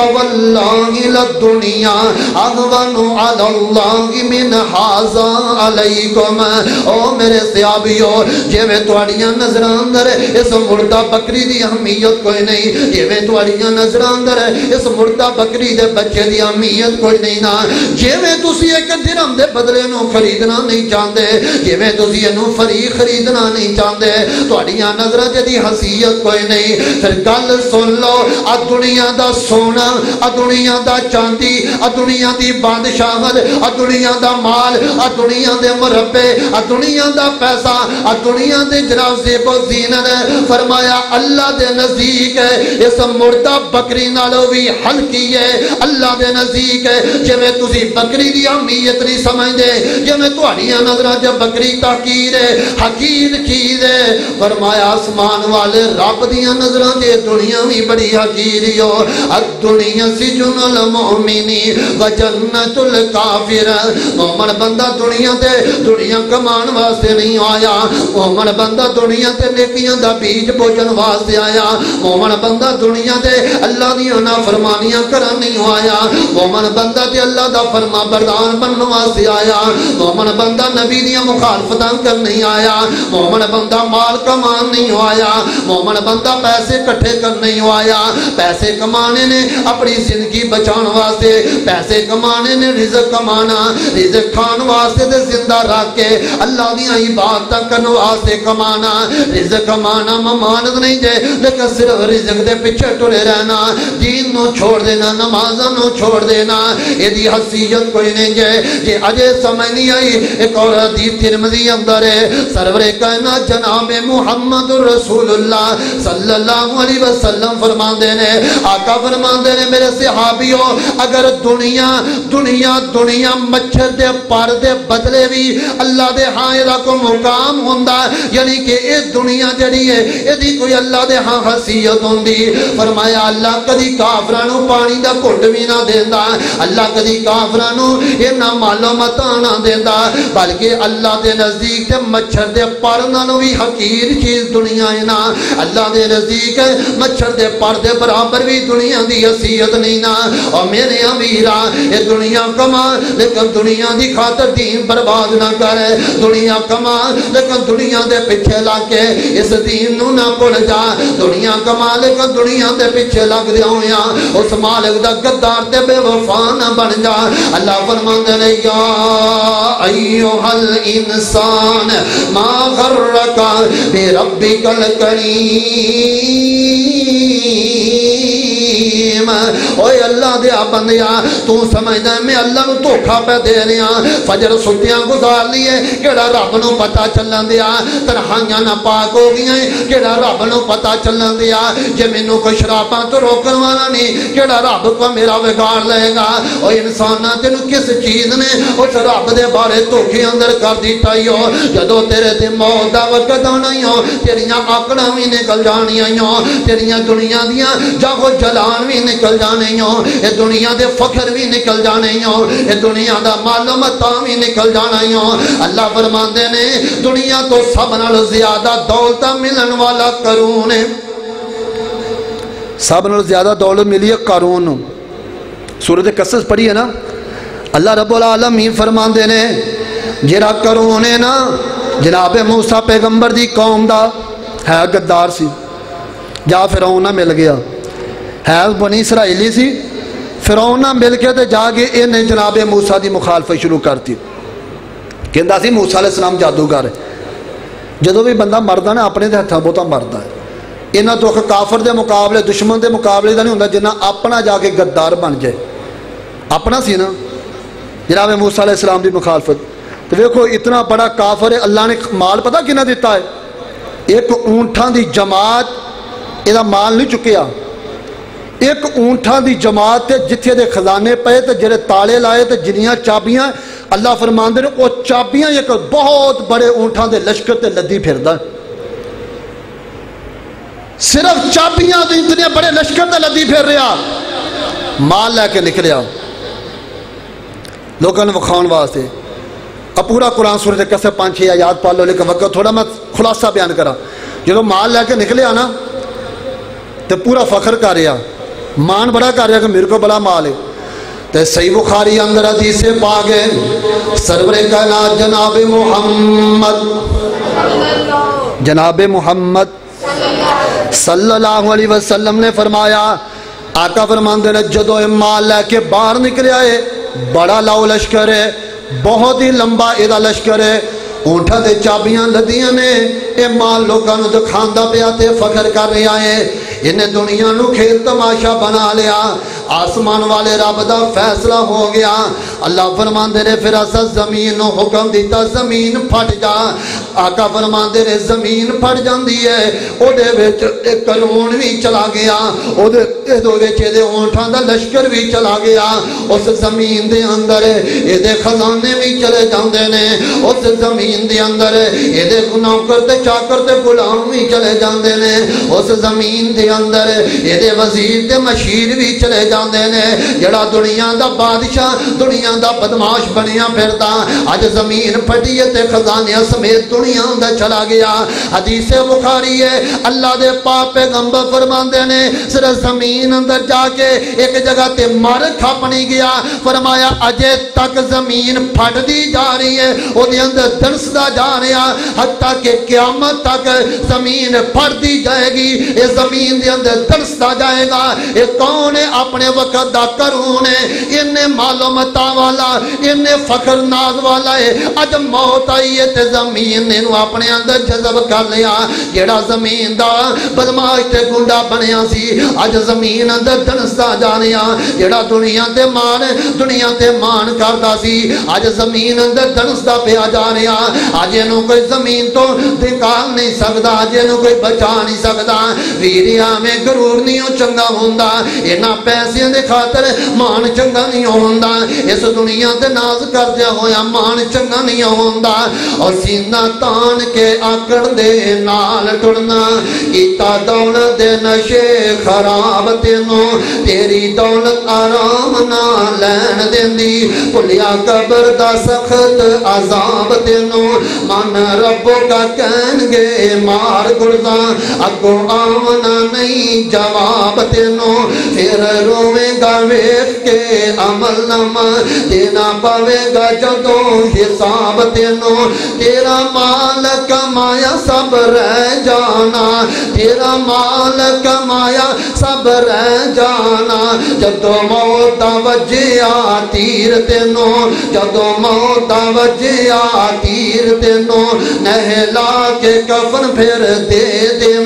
فواللہ للدنیا اغون علی اللہ من ھذا علیکم۔ او میرے صحابیوں جے میں تواڈیاں نظراں اندر اس مردہ بکری دی اہمیت کوئی نہیں، جے میں تواڈیاں نظراں اندر اس مردہ بکری دے بچے دی اہمیت کوئی نہیں نا، جے میں تسی ایک درہم دے بدلے نو خریدنا نہیں چاہندے، جے میں تسی انو فری خریدنا نہیں چاہندے، تواڈیاں نظراں دی حیثیت کوئی نہیں۔ پھر گل سن لو، آ دنیا دا سونا، آ دنیا دا چاندی، آ دنیا دی بادشاہت، آ دنیا دا مال، آ دنیا دے مربے، آ دنیا دا پیسہ، آ دنیا دے جناب زیب و زینت، فرمایا اللہ دے نزدیک ہے اس مردہ بکری نالو بھی ہلکی ہے، اللہ دے نزدیک ہے۔ جے میں تسی بکری دی اہمیت نہیں سمجھدے، جے میں تہاڈیاں نظراں جب بکری تحقیر ہے، حقیر چیز ہے، فرمایا آسمان والے رب دیاں نظراں جے دنیا بھی بڑی حقیری ہو۔ الدنیا سجن المؤمنی و جنت الکافر۔ مومن بندہ دنیا تے دنیا کمان واسطے نہیں آیا، مومن بندہ دنیا تے نیکیاں دا بیج بوجن واسطے آیا، مومن بندہ دنیا تے اللہ دیاں نافرمانیاں کرن نہیں آیا، مومن بندہ تے اللہ دا فرما بردار بنن واسطے آیا، مومن بندہ نبی دیاں مخالفتاں کرن نہیں آیا، مومن بندہ مال کمان نہیں آیا، مومن بندہ پیسے کٹھے کر نہیں آیا۔ پیسے کمانے نے اپنی زندگی بچان واسطے، پیسے کمانے نے رزق کمانا، رزق کھان واسطے تے زندہ رکھ کے اللہ دیاں عبادت کرن واسطے کمانا۔ رزق کمانا ممانت نہیں جے، لیکن صرف رزق دے پیچھے ٹرے رہنا، دین نو چھوڑ دینا، نمازاں نو چھوڑ دینا، یہ دی حیثیت کوئی نہیں جے۔ جے اجے سمجھ نہیں آئی، ایک اور حدیث ترمذی اندر ہے، سرور کائنات جناب محمد رسول اللہ صلی اللہ علیہ وسلم فرماندے نے، آقا فرماندے نے میرے صحابیوں اگر دنیا مچھر دے پر دے بدلے بھی اللہ دے ہاں ایدہ کو مقام ہوندہ، یعنی کہ اس دنیا جڑی ہے ایدی کوئی اللہ دے ہاں حیثیت ہوندی۔ فرمایا اللہ کدی کافرانو پانی دا گھٹ بھی نہ دیندہ، اللہ کدی کافرانو یہ نہ معلومات نہ دیندہ، بلکہ اللہ دے نزدیک تے مچھر دے پر نالوں بھی حقیر چیز دنیا ہے نا، اللہ دے نزدیک مچھر دے پر دے برابر بھی دنیا دی حیثیت نہیں نا۔ اور میرے امیرہ یہ دنیا کما لیکن دنیا دی خاطر دین برباد نہ کرے، دنیا کما لیکن دنیا دے پیچھے لگ کے اس دین نو نہ بھول جا، دنیا کما لیکن دنیا دے پیچھے لگ دیا ہویا اس مالک دا غدار تے بے وفا نہ بن جا۔ اللہ فرماندے نے یا ایھا الانسان ما غرک بربک الکریم حکیم. اوے اللہ دیا بندیا تو سمجھدا میں اللہ نو دھوکھا پہ دے رہا. فجر ستیاں گزار لیے کیڑا رب نو پتہ چلن دیا. تنہائیاں نہ پاک ہو گئی ہیں کیڑا رب نو پتہ چلن دیا. جے مینوں کوئی شراباں تو روکن والا نہیں کیڑا رب کو میرا بگاڑ لے گا. او انساناں تینوں کس چیز نے اس رب دے بارے دھوکھے اندر کر دیتا ہی ہو. جدو تیرے تے موت دا وقت آنا ہی ہو تیریاں آکڑاں بھی نکل جانیاں ہی ہو. تیریاں دنیا دیاں جاگو جلان بھی نکل جانے ہی ہو. اے دنیا دے فخر بھی نکل جانے ہی ہو. اے دنیا دا مال و متاع بھی نکل جانا ہی ہو. اللہ فرماندے نے دنیا تو سب نال زیادہ دولت ملن والا قارون ہے. سب نال زیادہ دولت ملی ہے قارون. سورۃ قصص پڑھی ہے نا. اللہ رب العالمین فرماندے نے جڑا قارون ہے نا جناب موسیٰ پیغمبر دی قوم دا ہے غدار سی. جا فرعون نہ مل گیا ہے بنی اسرائیلی سی. فرعون نہ مل کے تے جا کے انہیں جناب موسیٰ دی مخالفت شروع کرتی. کہندا سی موسیٰ علیہ السلام جادوگر ہے. جدو بھی بندہ مردا نا اپنے دے ہتھاں بہتا مردا ہے. انہاں تو کافر دے مقابلے دشمن دے مقابلے دا نہیں ہوندا جنہ اپنا جا کے غدار بن جائے. اپنا سی نا جناب موسیٰ علیہ السلام دی مخالفت. تو دیکھو اتنا بڑا کافر ہے. اللہ نے مال پتہ کنہ دیتا ہے. ایک اونٹاں دی جماعت یہ مال نہیں چکیا. ایک اونٹاں دی جماعت تے جتھے دے خزانے پے تے جڑے تالے لائے تے جنیاں چابیاں اللہ فرماندے نے وہ چابیاں ایک بہت بڑے اونٹاں دے لشکر تے لدی پھردا. صرف چابیاں دے اتنے بڑے لشکر تے لدی پھر رہا. مال لے کے نکلیا لوگوں نے وکھاؤن واسطے. اب پورا قرآن سورۃ قصص 5-6 آیات پڑھ لو لیکن وقت تھوڑا میں خلاصہ بیان کرا. جب مال لے کے نکلے نا تو پورا فخر کر رہا مان بڑا کر رہا کہ میرے کو بڑا مال ہے. تو صحیح بخاری اندر حدیث پاک ہے سرور کائنات جناب محمد صلی اللہ علیہ وسلم نے فرمایا. آقا فرماندے نے جدو مال لے کے باہر نکلے آئے بڑا لاؤ لشکر ہے بہت ہی لمبا ایدہ لشکر ہے. اونٹھا دے چابیاں لدیاں نے اے مال لوگاں نو دکھاندا پیا تے فخر کر رہا ہے. انہیں دنیا نو کھیل تماشا بنا لیا. آسمان والے رب دا فیصلہ ہو گیا. اللہ فرماندے نے پھر اسا زمین نو حکم دیتا زمین پھٹ جا. آقا فرماندے نے زمین پھٹ جاندی ہے. او دے وچ ایک قارون بھی چلا گیا. او دے وچ دے اونٹاں دا لشکر بھی چلا گیا. اس زمین دے اندر اے دے خزانے بھی چلے جاندے نے. اس زمین دے اندر اے دے نوکر تے چاکر تے غلام بھی چلے جاندے نے. اس زمین دے اندر اے دے وزیر تے مشیر بھی چلے جاندے نے. جڑا دنیا دا بادشاہ دنیا دا بدماش بنیا پھردا اج زمین پھٹی تے خزانے سمیت دنیا اندر چلا گیا. حدیث بخاری ہے اللہ دے پاک پیغمبر فرماندے نے صرف زمین اندر جا کے ایک جگہ تے مر کھپنی گیا. فرمایا اجے تک زمین پھٹ دی جا رہی ہے او دے اندر دنسدا جا رہا حتیٰ کہ قیامت تک زمین پھٹ دی جائے گی. یہ زمین دے اندر دنسدا جائے گا. یہ کون ہے اپنے وقت دا قارون ہے. انہیں مال و متاع والا انہیں فخر ناز والا ہے. اج موت آئی ہے تے زمین نے اپنے اندر جذب کر لیا. جیڑا زمین دا بدماش تے گنڈا بنیا سی اج زمین اندر دنسدا جا رہا. جیڑا دنیا تے مان کردا سی اج زمین اندر دنسدا پیا جا رہا. اج انہوں کوئی زمین تو نکال نہیں سکدا. اج انہوں کوئی بچا نہیں سکدا. ویریا میں غرور نہیں چنگا ہوندا. انہاں پیسے دے خاطر مان چنگا نہیں ہوندا. اس دنیا تے ناز کردیا ہویا مان چنگا نہیں ہوندا. اور سینہ تان کے آکڑ دے نال ٹرنا کیتا دولت دے نشے خراب تینوں تیری دولت آرام نہ لین دیندی. بھلیا قبر دا سخت عذاب تینوں من ربو کا کہن گے مار گرزا اگو آمنا نہیں جواب تینوں. پھر روے گا ویخ کے عمل نامہ دینا پاوے گا جدوں حساب تینوں. تیرا مال کمایا سب رہ جانا. تیرا مال کمایا سب رہ جانا. جدوں موت وجیا تیر تینوں جدوں موت وجیا تیر تینوں نہلا کے کفن پھر دے دیواں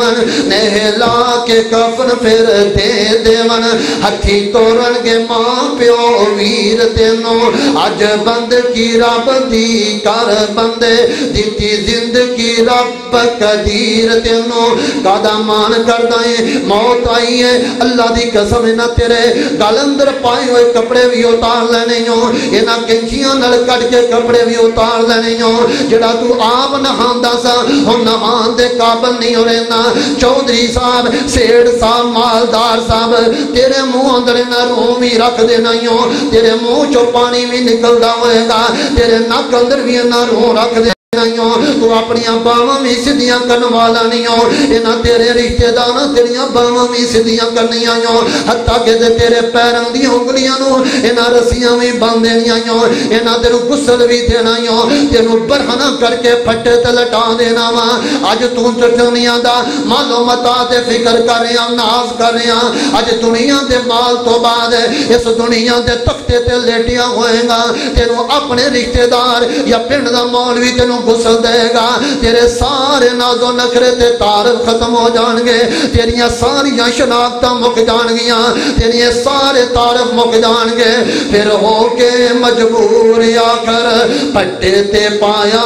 دیون نہلا کے کفن پھر دے دیون ہتھی توڑن کے ماں پیو ویر تینوں اج بند کی رب دی کر بندے دیتی زندگی رب قدیر تینوں قادہ مان کر دائیں موت آئی ہے اللہ دی قسم نہ تیرے گل اندر پائے ہوئے کپڑے بھی اتار لینے ہوں اینا کنچیاں نل کٹ کے کپڑے بھی اتار لینے ہوں جڑا تو آپ نہاندہ سا ہم نہان دے قابل نہیں ہو رہنا چودھری صاحب سیڑ صاحب مالدار صاحب تیرے منہ اندر نہ رومی رکھ دینا ہوں تیرے منہ چو پانی بھی نکل دا ہوئے گا تیرے نک اندر بھی نہ رو رکھ دے تو اپنی باواں بھی سدیاں کرن والا نہیں ہو اینا تیرے رشتے داراں تیریاں باواں بھی سدیاں کرنی آئیوں حتیٰ کہ تیرے پیراں دی انگلیاں نو اینا رسیاں بھی بند دینی آئیوں اینا تیرو غسل بھی دینا آئیوں تیرو برہنہ کر کے پھٹے تے لٹا دینا وا اج تو دنیا دا مالو متا تے فکر کر رہے ہیں ناز کر رہے ہیں اج دنیا دے مال تو بعد اس دنیا دے تختے تے لیٹیاں ہوئے گا تیرو اپنے رشتے دار یا پنڈ دا مولوی تیرو غسل دے گا تیرے سارے ناز و نخرے تے تعارف ختم ہو جان گے تیریاں ساریاں شناختاں مک جان گیاں تیریاں سارے تعارف مک جان گے پھر ہو کے مجبور آخر پٹے تے پایا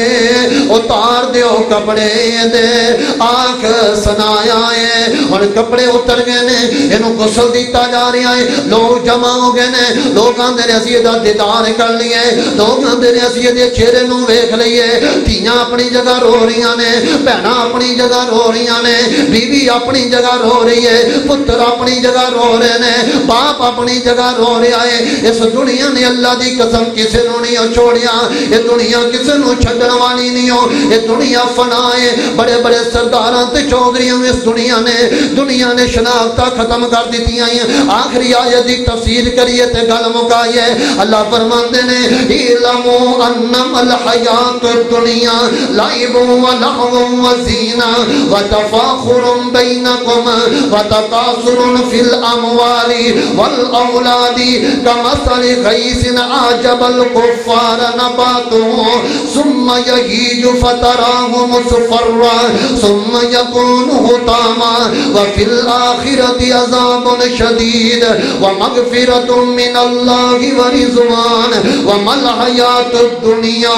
اتار دیو کپڑے دے آنکھ سنایا اور کپڑے اتر گئے نے انہوں غسل دیتا جا رہا ہے لوگ جمع ہو گئے نے لوگ آن دے رسی دا دیدار کر لیے لوگ آن دے رسی دے چہرے نو ویکھ لئیے تیاں اپنی جگہ رو رہیاں نے بہناں اپنی جگہ رو رہیاں نے بیوی اپنی جگہ رو رہی ہے پتر اپنی جگہ رو رہے نے باپ اپنی جگہ رو رہا ہے اس دنیا نے اللہ دی قسم کسے نو نہیں چھوڑیا یہ دنیا کسے نو چھڑن والی نہیں ہو یہ دنیا فنا ہے بڑے بڑے سرداراں تے چودھریاں اس دنیا نے شناختہ ختم کر دیتی ہیں آخری آیت دی تفسیر کریے تے گل مکائیے اللہ فرماندے نے اعلموا انما الحیات الدنیا لعب و لہو و زینہ و تفاخر بینکم و تکاثر فی الاموال والاولاد کمثل غیث اعجب الکفار نباتہ ثم یہیج فتراہ مصفرا ثم یکون حطاما وفی الآخرت عذاب شدید ومغفرت من اللہ ورضوان وما الحیات الدنیا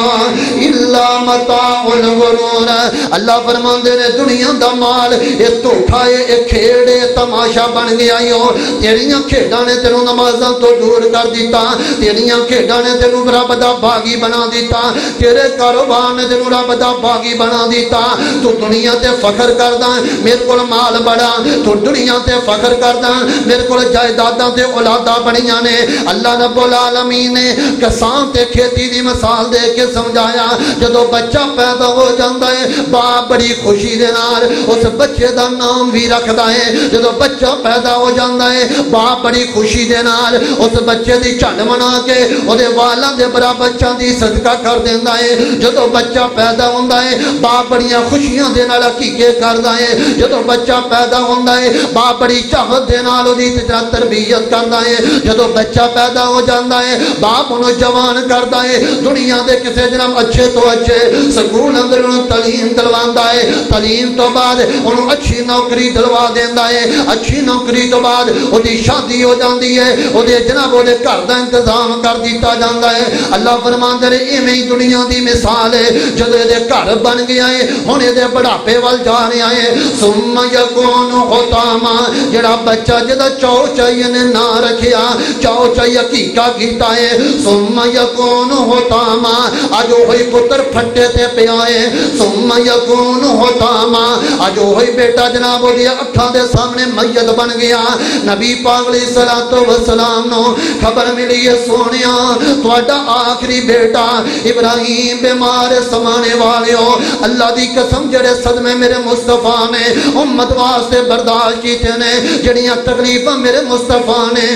اللہ متاع الغرور اللہ فرماندے نے دنیا دا مال اس تو اٹھائے ایک کھیڑے تماشا بن گیا ہو تیریاں کھیڑاں نے تینوں نمازاں تو دور کر دیتا تیریاں کھیڑاں نے تینوں رب دا باغی بنا دیتا تیرے کاروبار نے تینوں رب دا باغی بنا دیتا تو دنیا تے فخر کردا میرے کول مال بڑا تو دنیا تے فخر کردا میرے کول جائیداداں تے اولاداں بڑیاں نے اللہ رب العالمین نے کسان تے کھیتی دی مثال دے کے سمجھایا جدو بچہ پیدا ہو جاندہ ہے باپ بڑی خوشی دے نال اس بچے دا نام بھی رکھدا ہے جدو بچہ پیدا ہو جاندہ ہے باپ بڑی خوشی دے نال اس بچے دی چڑھ منا کے دے والا دے برا بچہ دی صدقہ کر دیندہ ہے جدو بچہ پیدا ہوندہ ہے باپ بڑیاں خوشیاں دے نال حقیقے کردہ ہے جدو بچہ پیدا ہوندہ ہے باپ بڑی چاہت دے نال دی تربیت کردہ ہے جدو بچہ پیدا ہو جاندہ ہے باپ انہوں جوان کردہ ہے دنیا دے کسے جنم اچھے تو اچھے سکول اندر انہوں تعلیم دلواندہ ہے تعلیم تو بعد انہوں اچھی نوکری دلوا دیندہ ہے اچھی نوکری تو بعد دی شادی ہو جاندی ہے دے جناب دے گھر دا انتظام کر دیتا جاندہ ہے اللہ فرماندے نے ایویں ہی دنیا دی مثال ہے جدو دے گھر بن گیا ہے ہونے دے بڑھاپے وال جا رہے ہیں ثم یکون حطاما جڑا بچہ جدا چاو چاہیے نے نہ رکھیا چاو چاہیے حقیقہ کیتا ہے ثم یکون حطاما آجو ہوئی پتر پھٹے تے پہ آئے ثم یکون حطاما آجو ہوئی بیٹا جناب دیا اکھاں دے سامنے میت بن گیا نبی پاک علیہ السلام نو خبر ملی ہے سونیا توڑا آخری بیٹا ابراہیم بیمار سمانے والے ہو اللہ دی قسم جڑے صدمے میرے مصطفیٰ نے امت واسطے برداشت کیتے نے جڑیاں تکلیفاں میرے مصطفیٰ نے امت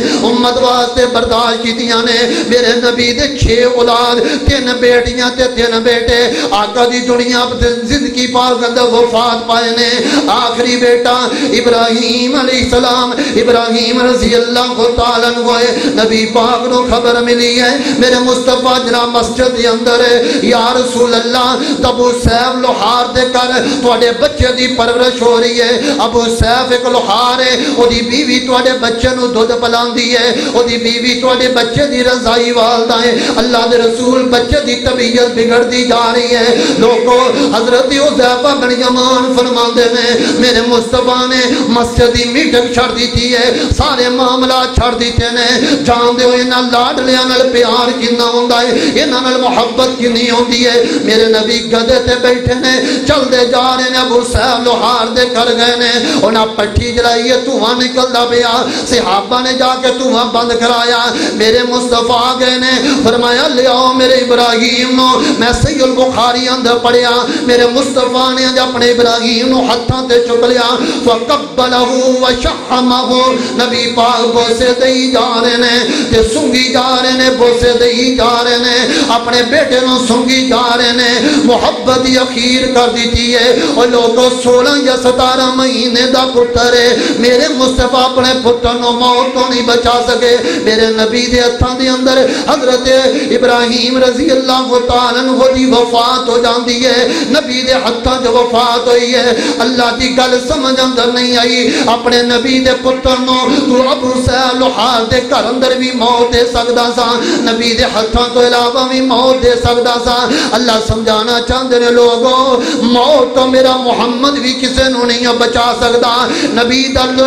محمد واسطے برداشت کیتیاں نے میرے نبی دے 6 اولاد 3 بیٹیاں تے 3 بیٹے آقا دی دنیا زندگی پاک اندر وفات پائے نے آخری بیٹا ابراہیم علیہ السلام ابراہیم رضی اللہ تعالیٰ عنہ نبی پاک نو خبر ملی ہے میرے مصطفیٰ جناب مسجد دے اندر ہے یا رسول اللہ ابو سیف لوہار دے کر تواڈے بچے دی پرورش ہو رہی ہے ابو سیف ایک لوہار ہے او دی بیوی تواڈے بچے نو دودھ پلاندی ہے او دی بیوی تواڈے بچے دی رضائی والدہ ہے اللہ دے رسول بچے دی طبیعت بگڑتی جا رہی ہے لوگوں حضرت حذیفہ بن یمان فرماندے نے میرے مصطفیٰ نے مسجد دی میٹنگ چھڑ دیتی ہے سارے معاملات چھڑ دیتے نے جان دے ہوئے نہ لاڈلیاں نال پیار کنا ہوندا ہے انہاں نال محبت کنی ہوندی ہے میرے نبی گدے تے بیٹھے نے چل دے جا رہے نے ابو سیف لوہار دے کر گئے نے انہاں پٹھی جلائی ہے دھواں نکلدا پیا صحابہ نے جا کے دھواں بند کرایا میرے مصطفیٰ گئے نے فرمایا لے آؤ میرے ابراہیم نو میں صحیح البخاری اندر پڑھیا میرے مصطفیٰ نے اپنے ابراہیم نو ہتھاں تے چک لیا فقبلہ وشحمہ نبی پاک بوسے دئی جا رہے نے تے سنگی جا رہے نے بوسے دئی جا رہے نے اپنے بیٹے نو سنگی جا رہے نے محبت اخیر کر دیتی ہے اور لوگوں 16 یا 17 مہینے دا پتر ہے میرے مصطفیٰ اپنے پتر نو موت تو نہیں بچا سکے میرے نبی دے ہتھاں دے اندر حضرت ابراہیم رضی اللہ تعالیٰ عنہ دی وفات ہو جاندی ہے نبی دے ہتھاں جو وفات ہوئی ہے اللہ دی گل سمجھ اندر نہیں آئی اپنے نبی دے پتر نو تو ابو سیف لوہار دے گھر اندر بھی موت دے سکدا سا نبی دے ہتھاں تو علاوہ بھی موت دے سکدا سا اللہ سمجھانا چاہندے نے لوگوں موت تو میرا محمد بھی کسے نو نہیں بچا سکدا نبی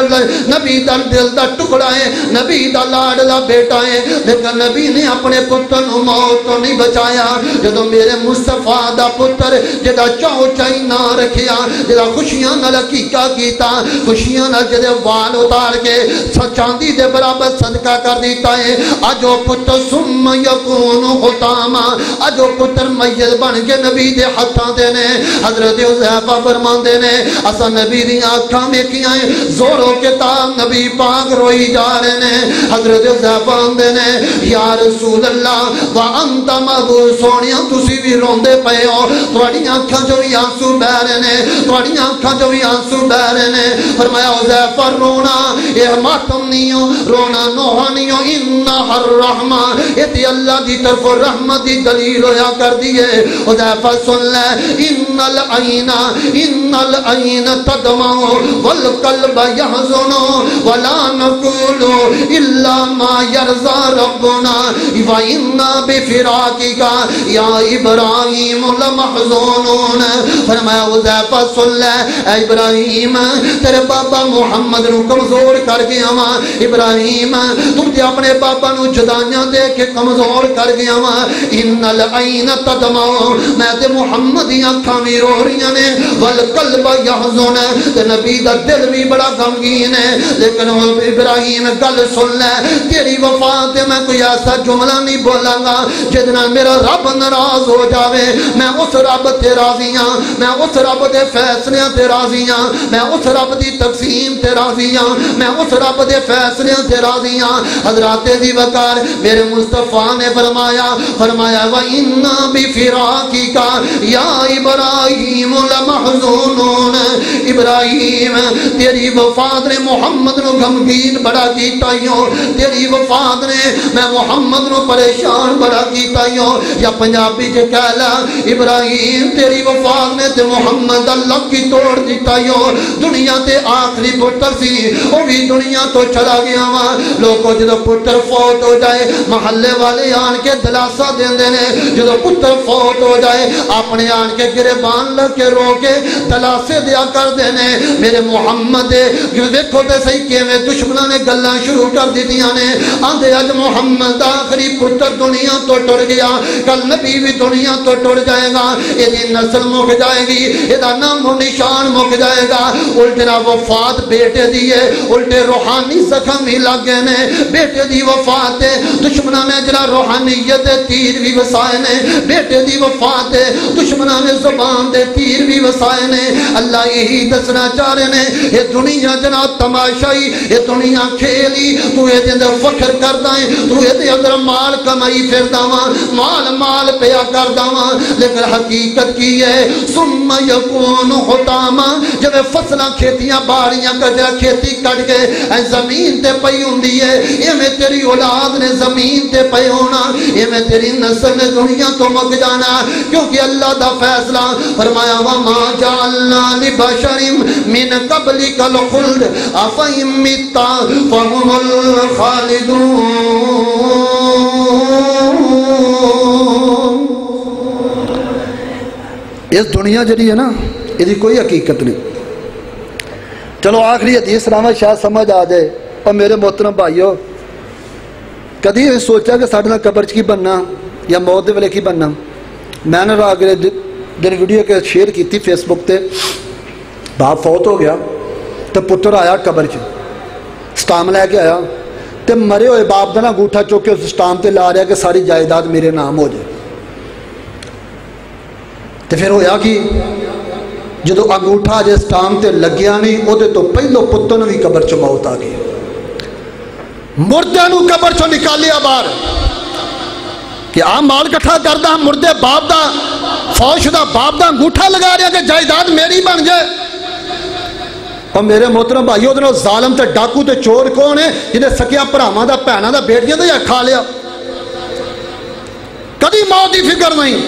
دا دل دا ٹکڑا ہے نبی دا لاڈلا بیٹا ہے لیکن نبی نے اپنے پتر نو موت تو نہیں بچایا جدوں میرے مصطفیٰ دا پتر جدا چاو چائی نہ رکھیا جدا خوشیاں نہ لکیکا کیتا خوشیاں نہ جدے وال اتار کے چاندی دے برابر صدقہ کر دیتا ہے اجو پتر سم یکون حتاما اجو پتر میت بن کے نبی دے ہتھاں دے نے حضرت حذیفہ فرماندے نے اسا نبی دی آنکھاں ویکھیاں زوروں کے تاب نبی پاک روئی جا رہے نے حضرت حذیفہ آندے نے یا رسول اللہ وانت محبوب سونیاں تسی بھی روندے پئے ہو تواڈی آنکھاں جو بھی آنسو بہ رہے نے تواڈی آنکھاں جو بھی آنسو بہ رہے نے فرمایا حذیفہ رونا یہ ماتم نہیں ہو رونا نوحہ نہیں ہو انہا الرحمہ یہ تی اللہ دی طرف رحمت دی دلیل ہویا کر دیئے حذیفہ سن لے ان العین تدمع والقلب یحزن ولا نقول الا ما يرضى ربنا وَإِنَّا بِفِرَاقِكَ يَا إِبْرَاهِيمُ لَمَحْزُونُونَ فرمایا حذیفہ سن لے اے ابراہیم تیرے بابا محمد نو کمزور کر گیا ماں ابراہیم تم تے اپنے بابا نو جدائیاں دے کے کمزور کر گیا ماں ان العین تدمع میں تے محمد دی آنکھاں بھی رو رہی نے والقلب یحزن تے نبی دا دل بھی بڑا غمگین ہے لیکن ابراہیم گل سن لے تیری وفات میں کوئی ایسا جملہ نہیں بولاں گا جتنا میرا رب ناراض ہو جاوے میں اس رب تے راضی ہاں میں اس رب دے فیصلے تے راضی ہاں میں اس رب دی تقسیم تے راضی ہاں میں اس رب دے فیصلے تے راضی ہاں حضرات دی وقار میرے مصطفیٰ نے فرمایا وَإِنَّا بِفِرَاقِكَ يَا إِبْرَاهِيمُ لَمَحْزُونُونَ ابراہیم تیری وفات نے محمد نو غمگین بڑا کیتا ہوں تیری وفات نے میں محمد نو پریشان بڑا کیتا ہوں یا پنجابی جے کہلا ابراہیم تیری وفات نے تے محمد اللہ کی توڑ دیتا ہوں دنیا تے آخری پتر سی وہ بھی دنیا تو چلا گیا ہوا لوگوں جدو پتر فوت ہو جائے محلے والے آن کے دلاسہ دین دینے جدو پتر فوت ہو جائے اپنے آن کے گربان لگ کے رو کے دلاسے دیا کر دینے میرے محمد دیکھو تے صحیح کہ میں دشمنہ نے گلہ شروع کر دی دیا نے آندھے اج محمد آخری پتر دنیا تو ٹر گیا کل نبی بھی دنیا تو ٹر جائے گا یہ نسل مک جائے گی یہ نام و نشان مک جائے گا الٹے وفات بیٹے دیئے الٹے روحانی زخم ہی لگے نے بیٹے دی وفات وفات ہے دشمنوں نے جڑا روحانیت تیر بھی وسائے نے بیٹے دی وفات ہے دشمنوں نے زبان دے تیر بھی وسائے نے اللہ یہی دسنا چاہ رہے نے یہ دنیا جناب تماشائی یہ دنیا کھیلی تو یہ دن فخر کردا ہے تو یہ دن اندر مال کمائی پھر داواں مال پیا کر داواں لیکن حقیقت کی ہے ثم یکون حطاما جب فصلہ کھیتیاں باڑیاں کجرا کھیتی کٹ کے زمین تے پئی ہوندی ہے یہ میں تیری اولاد نے زمین تے پئی ہونا یہ میں تیری نسل نے دنیا تو مک جانا کیونکہ اللہ دا فیصلہ فرمایا وما جعلنا لبشر من قبلک الخلد افئن مت فهم الخالدون اس دنیا جڑی ہے نا یہ کوئی حقیقت نہیں چلو آخری حدیث سناواں شاید سمجھ آ جائے اور میرے محترم بھائیو کدی یہ سوچا کہ ساڈے نال قبر چ کی بننا یا موت دے ویلے کی بننا میں نے اگلے دن ویڈیو کے شیئر کی تھی فیس بک تے باپ فوت ہو گیا تو پتر آیا قبر چ سٹام لے کے آیا تے مرے ہوئے باپ دا نا انگوٹھا چوک کے اس سٹام تے لا رہا کہ ساری جائیداد میرے نام ہو جائے تے پھر ہویا کہ جدو انگوٹھا جے سٹام تے لگیا نہیں او دے تو پہلو پتر بھی قبر چ موت آ گئی مردے نو قبر چو نکالیا باہر کہ آ مال کٹھا کردا مردے باپ دا فوج شدہ باپ دا انگوٹھا لگا رہا کہ جائیداد میری بن جائے اور میرے محترم بھائیو دنوں ظالم تے ڈاکو تے چور کون ہے جنہیں سکیا پرامہ دا پہنا دا بیٹیاں دا یا کھا لیا کدی موت دی فکر نہیں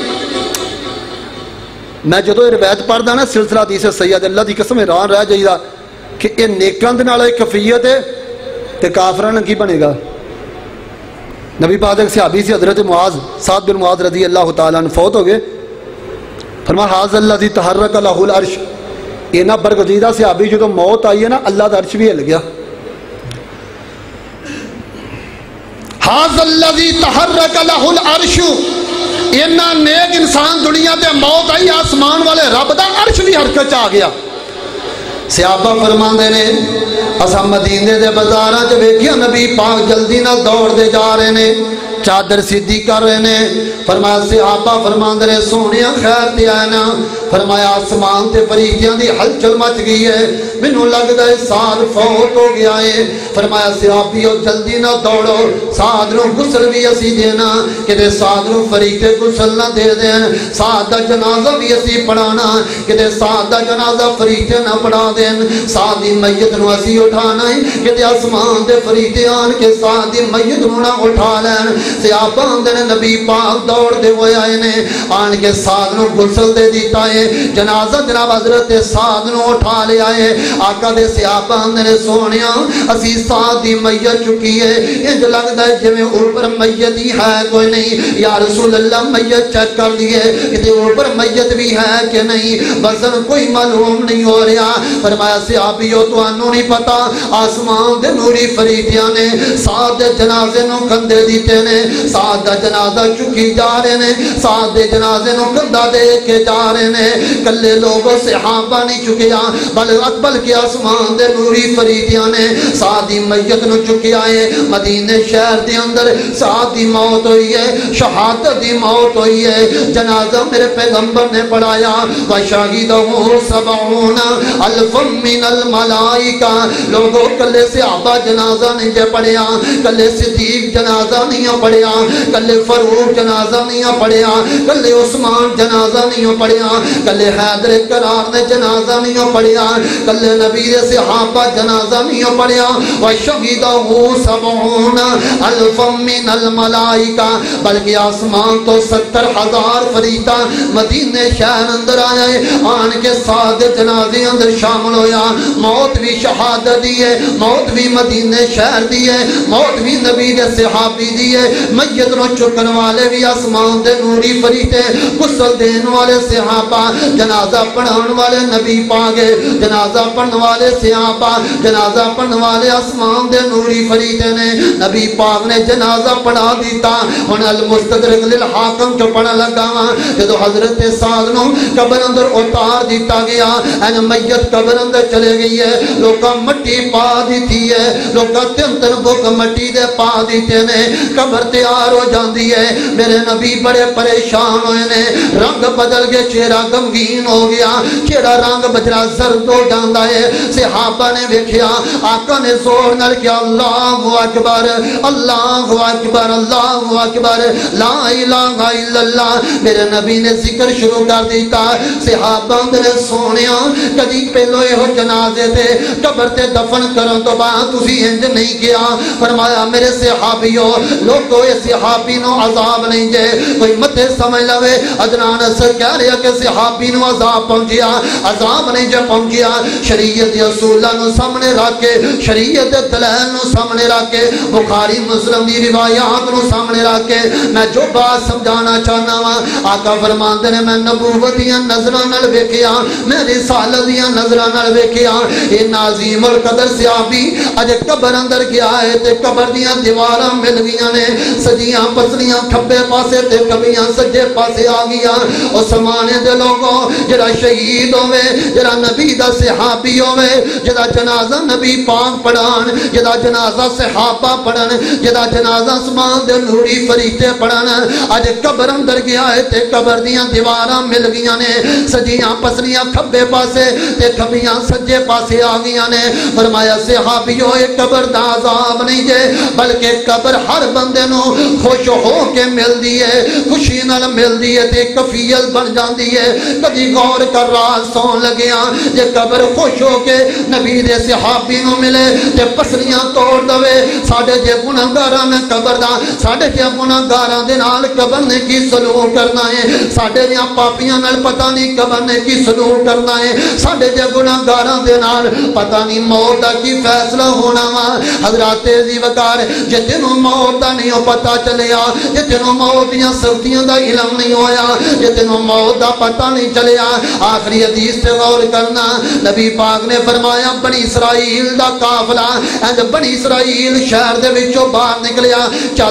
میں جدو یہ روایت پڑھ دا نا سلسلہ حدیث سید اللہ دی قسم حیران رہ جائیدا کہ یہ نیکاں دے نال کفیت ہے تے کافراں کی بنے گا نبی پاک ایک صحابی سے حضرت معاذ سعد بن معاذ رضی اللہ تعالیٰ عنہ فوت ہو گئے فرمایا ھذا الذی تحرک لہ العرش یہ نا برگزیدہ صحابی جو تو موت آئی ہے نا اللہ دا عرش بھی ہل گیا ھذا الذی تحرک لہ العرش اینا نیک انسان دنیا تے موت آئی آسمان والے رب دا عرش بھی حرکت آ گیا صحابہ فرماندے نے اسا مدینے دے بازاراں چ ویکھیا نبی پاک جلدی نال دوڑ دے جا رہے نے چادر سیدھی کر رہے نے فرمایا صحابہ فرماندے نے سونیا خیر تے آنا فرمایا آسمان تے فرشتیاں دی ہلچل مچ گئی ہے مینوں لگدا ہے سعد فوت ہو گیا ہے فرمایا صحابیو جلدی نہ دوڑو سعد نو غسل بھی اسی دینا کہ سعد نو فرشتے غسل نہ دے دین سعد دا جنازہ بھی اسی پڑھانا کہ سعد دا جنازہ فرشتے نہ پڑھا دین سعد دی میت نو اسی اٹھانا ہے کہ آسمان دے فرشتے آن کے سعد دی میت نو نہ اٹھا لین صحابہ نے نبی پاک دوڑ دے ہوئے آئے نے آن کے سعد نو غسل دے دیتا ہے جنازہ جناب حضرت سعد نو اٹھا لے آئے آقا دے صحابہ نے سونیا اسی سعد دی میت چکی ہے انج لگدا ہے جویں اوپر میت ہی ہے کوئی نہیں یا رسول اللہ میت چیک کر لیے کہ اوپر میت بھی ہے کہ نہیں وزن کوئی معلوم نہیں ہو رہا فرمایا صحابیو تانوں نہیں پتا آسمان دے نوری فرشتیاں نے سعد دے جنازے نو کندھے دیتے نے سعد دا جنازہ چکی جا رہے نے سعد دے جنازے نو کندھا دے کے جا رہے نے کلے لوگوں صحابہ نہیں چکیا بلکہ آسمان دے نوری فرشتیاں نے سعد دی میت نو چکیا ہے مدینے شہر دے اندر سعد دی موت ہوئی ہے شہادت دی موت ہوئی ہے جنازہ میرے پیغمبر نے پڑھایا وَشَهِدَهُ سَبْعُونَ أَلْفًا مِّنَ الْمَلَائِكَةِ لوگوں کلے صحابہ جنازہ نہیں جے پڑھیا کلے صدیق جنازہ نہیں پڑھیا کلے فاروق جنازہ نہیں پڑھیا کلے عثمان جنازہ نہیں پڑھیا کلے حیدر کرار نے جنازہ نہیں پڑھیا کلے نبی صحابہ جنازہ نہیں پڑھیا وَشَهِدَهُ سَبْعُونَ أَلْفًا مِّنَ الْمَلَائِكَةِ بلکہ آسمان تو 70,000 فرشتہ مدینے شہر اندر آیا ہے آن کے سعد جنازے اندر شامل ہویا موت بھی شہادت دی ہے موت بھی مدینے شہر دی ہے موت بھی نبی دے صحابی دی ہے میت نو چکن والے بھی آسمان دے نوری فرشتے، غسل دین والے صحابہ، جنازہ پڑھان والے نبی پاگے، جنازہ پڑھن والے صحابہ، جنازہ پڑھن والے آسمان دے نوری فرشتے نے نبی پاک نے جنازہ پڑھا دیتا۔ ہن المستدرک للحاکم جو پڑھن لگا جدو حضرت سعد نو قبر اندر اتار دیتا گیا، این میت قبر اندر چلے گئی ہے، لوکا مٹی پا دیتی ہے، لوکا تن تن بک مٹی دے پا دیتے نے، قبر تیار ہو جاندی ہے۔ میرے نبی بڑے پریشان ہوئے نے، رنگ بدل کے چہرہ غمگین ہو گیا، چہرہ رنگ بجرا زرد ہو جاندا ہے۔ صحابہ نے ویکھیا، آقا نے زور نال کیا اللہ اکبر اللہ اکبر اللہ اکبر لا الہ الا اللہ۔ میرے نبی نے ذکر شروع کر دیتا۔ صحابہ نے سونیا کدی پہلو یہ جنازے تے قبر تے دفن کرن تو بعد تسی انج نہیں کیا۔ فرمایا میرے صحابیوں لوگو یہ صحابی نو عذاب نہیں جے، کوئی متے سمجھ لوے عدنان اثر کہہ رہا کہ صحابی نو عذاب پہنچیا، عذاب نہیں جے پہنچیا۔ شریعت اصولہ نو سامنے رکھ کے، شریعت دلائل نو سامنے رکھ کے، بخاری مسلم دی روایات نو سامنے رکھ کے میں جو بات سمجھانا چاہنا وا، آقا فرماندے نے میں نبوت دیاں نظراں نال ویکھیا، میں رسالت دیاں نظراں نال ویکھیا۔ اے عظیم القدر صحابی اج قبر اندر گیا ہے تے قبر دیاں دیواراں مل گئیاں نے، سجیاں پسلیاں کھبے پاسے تے کبیاں سجے پاسے آ گیا۔ او زمانے دے لوگوں جڑا شہید ہوے، جڑا نبی دا صحابی ہوے، جڑا جنازہ نبی پاک پڑھان، جڑا جنازہ صحابہ پڑھن، جڑا جنازہ آسمان دے نوری فرشتے پڑھن، اج قبر اندر گیا ہے تے قبر دیاں دیواراں مل گئیاں نے، سجیاں پسلیاں کھبے پاسے تے کبیاں سجے پاسے آ گئیاں نے۔ فرمایا صحابیو اے قبر دا عذاب نہیں جے، بلکہ قبر ہر بندے نو خوش ہو کے مل دی ہے، خوشی نال مل دی ہے تے کفیل بن جاندی ہے۔ کبھی غور کر راز سون لگیاں جے قبر خوش ہو کے نبی دے صحابی نو ملے تے پسلیاں توڑ دوے، ساڈے جے گناہگاراں نے قبر دا، ساڈے جے گناہگاراں دے نال قبر نے کی سلوک کرنا ہے، ساڈے دیاں پاپیاں نال پتہ نہیں قبر نے کی سلوک کرنا ہے، ساڈے جے گناہگاراں دے نال پتہ نہیں موت دا کی فیصلہ ہونا وا۔ حضرات عزیز وقار جے تینوں موت دا نہیں پتہ چلیا، جے تینوں موت دیاں سختیاں دا علم نہیں ہویا، جے تینوں موت دا پتہ نہیں چلیا، آخری حدیث تے غور کرنا۔ نبی پاک نے فرمایا بنی اسرائیل دا قافلہ اند بنی اسرائیل شہر دے وچوں باہر نکلیا،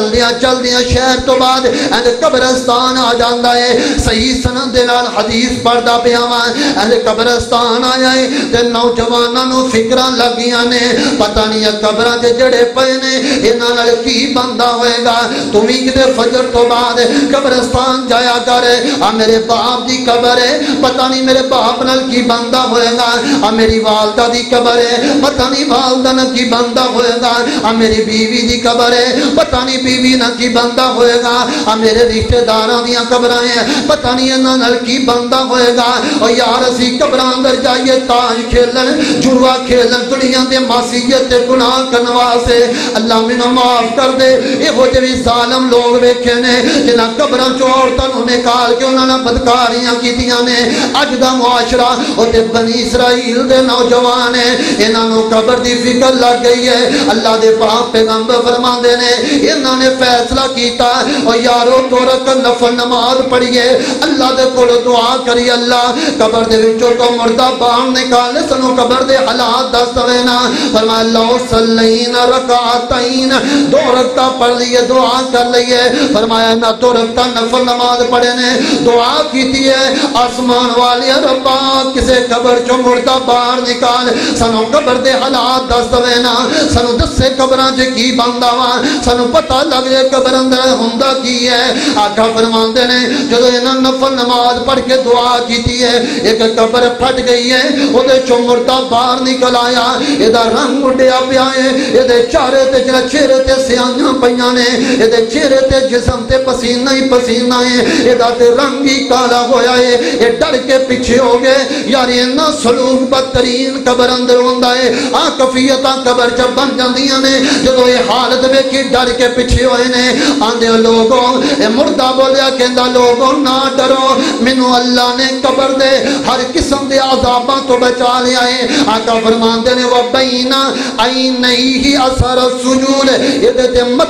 چلدیاں شہر تو بعد اند قبرستان آ جاندا ہے۔ صحیح سند دے نال حدیث پڑھدا پیا واں، اند قبرستان آیا ہے تے نوجواناں نو فکراں لگیاں نے، پتہ نہیں قبراں تے جڑے پئے نے انہاں نال کی بندا ہوئے گا۔ تم وی کدے فجر تو بعد قبرستان جایا کر، آ میرے باپ دی قبر ہے پتہ نہیں میرے باپ نال کی بندا ہوئے گا، آ میری والدہ دی قبر ہے پتہ نہیں والدہ نال کی بندا ہوئے گا، آ میری بیوی دی قبر ہے پتہ نہیں بیوی نال کی بندا ہوئے گا، آ میرے رشتہ داراں دیاں قبراں ہیں پتہ نہیں انہاں نال کی بندا ہوئے گا۔ او یار اسی قبراں اندر جائیے تاش کھیلن، جڑوا کھیلن، دنیا دے معصیت تے گناہ کرن واسطے اللہ مینوں معاف کر دے۔ ایہو جہے ظالم لوگ ویکھے نے جنہاں قبراں چوں عورتاں نوں نکال کے انہاں نال بدکاریاں کیتیاں نے۔ اج دا معاشرہ او تے بنی اسرائیل دے نوجوان ہیں، انہاں نوں قبر دی فکر لگ گئی ہے۔ اللہ دے پاک پیغمبر فرماندے نے انہاں نے فیصلہ کیتا او یارو دو رکعت نفل نماز پڑھیے، اللہ دے کول دعا کری اللہ قبر دے وچوں تو مردہ باہر نکال سنو قبر دے حالات دس دوے نا۔ فرمایا لو صلینا رکعتین، دو رکعت پڑھ لیے دعا کر لیے۔ فرمایا نہ دو رکعت نفل نماز پڑھے نے، دعا کیتی ہے آسمان والی ربا کسے قبر چوں مردہ باہر نکال سنو قبر دے حالات دس دوے نا، سنو دسے قبراں چ کی بندا وا، سنو پتہ لگ جائے قبر اندر ہوندا کی ہے۔ آقا فرماندے نے جدوں انہاں نفل نماز پڑھ کے دعا کیتی ہے ایک قبر پھٹ گئی ہے، او دے چوں مردہ باہر نکل آیا، اے دا رنگ اڈیا پیا ہے، اے دے چہرے تے جڑا چہرے تے سیاہیاں پیاں نے، اے دے چہرے تے جسم تے پسینہ ہی پسینہ ہے، اے دا تے رنگ ہی کالا ہویا ہے۔ اے ڈر کے پیچھے ہو گئے یار انہاں سلوک بدترین قبر اندر ہوندا ہے، آ کفیتاں قبر چ بن جاندیاں نے۔ جدوں اے حالت ویکھی ڈر کے پیچھے ہوئے نے، آندے لوگوں اے مردہ بولیا کہندا لوگوں نہ ڈرو، مینوں اللہ نے قبر دے ہر قسم دے عذاباں تو بچا لیا ہے۔ آقا فرماندے نے وبینا عینیہ اثر السجود، اے دے متھے تے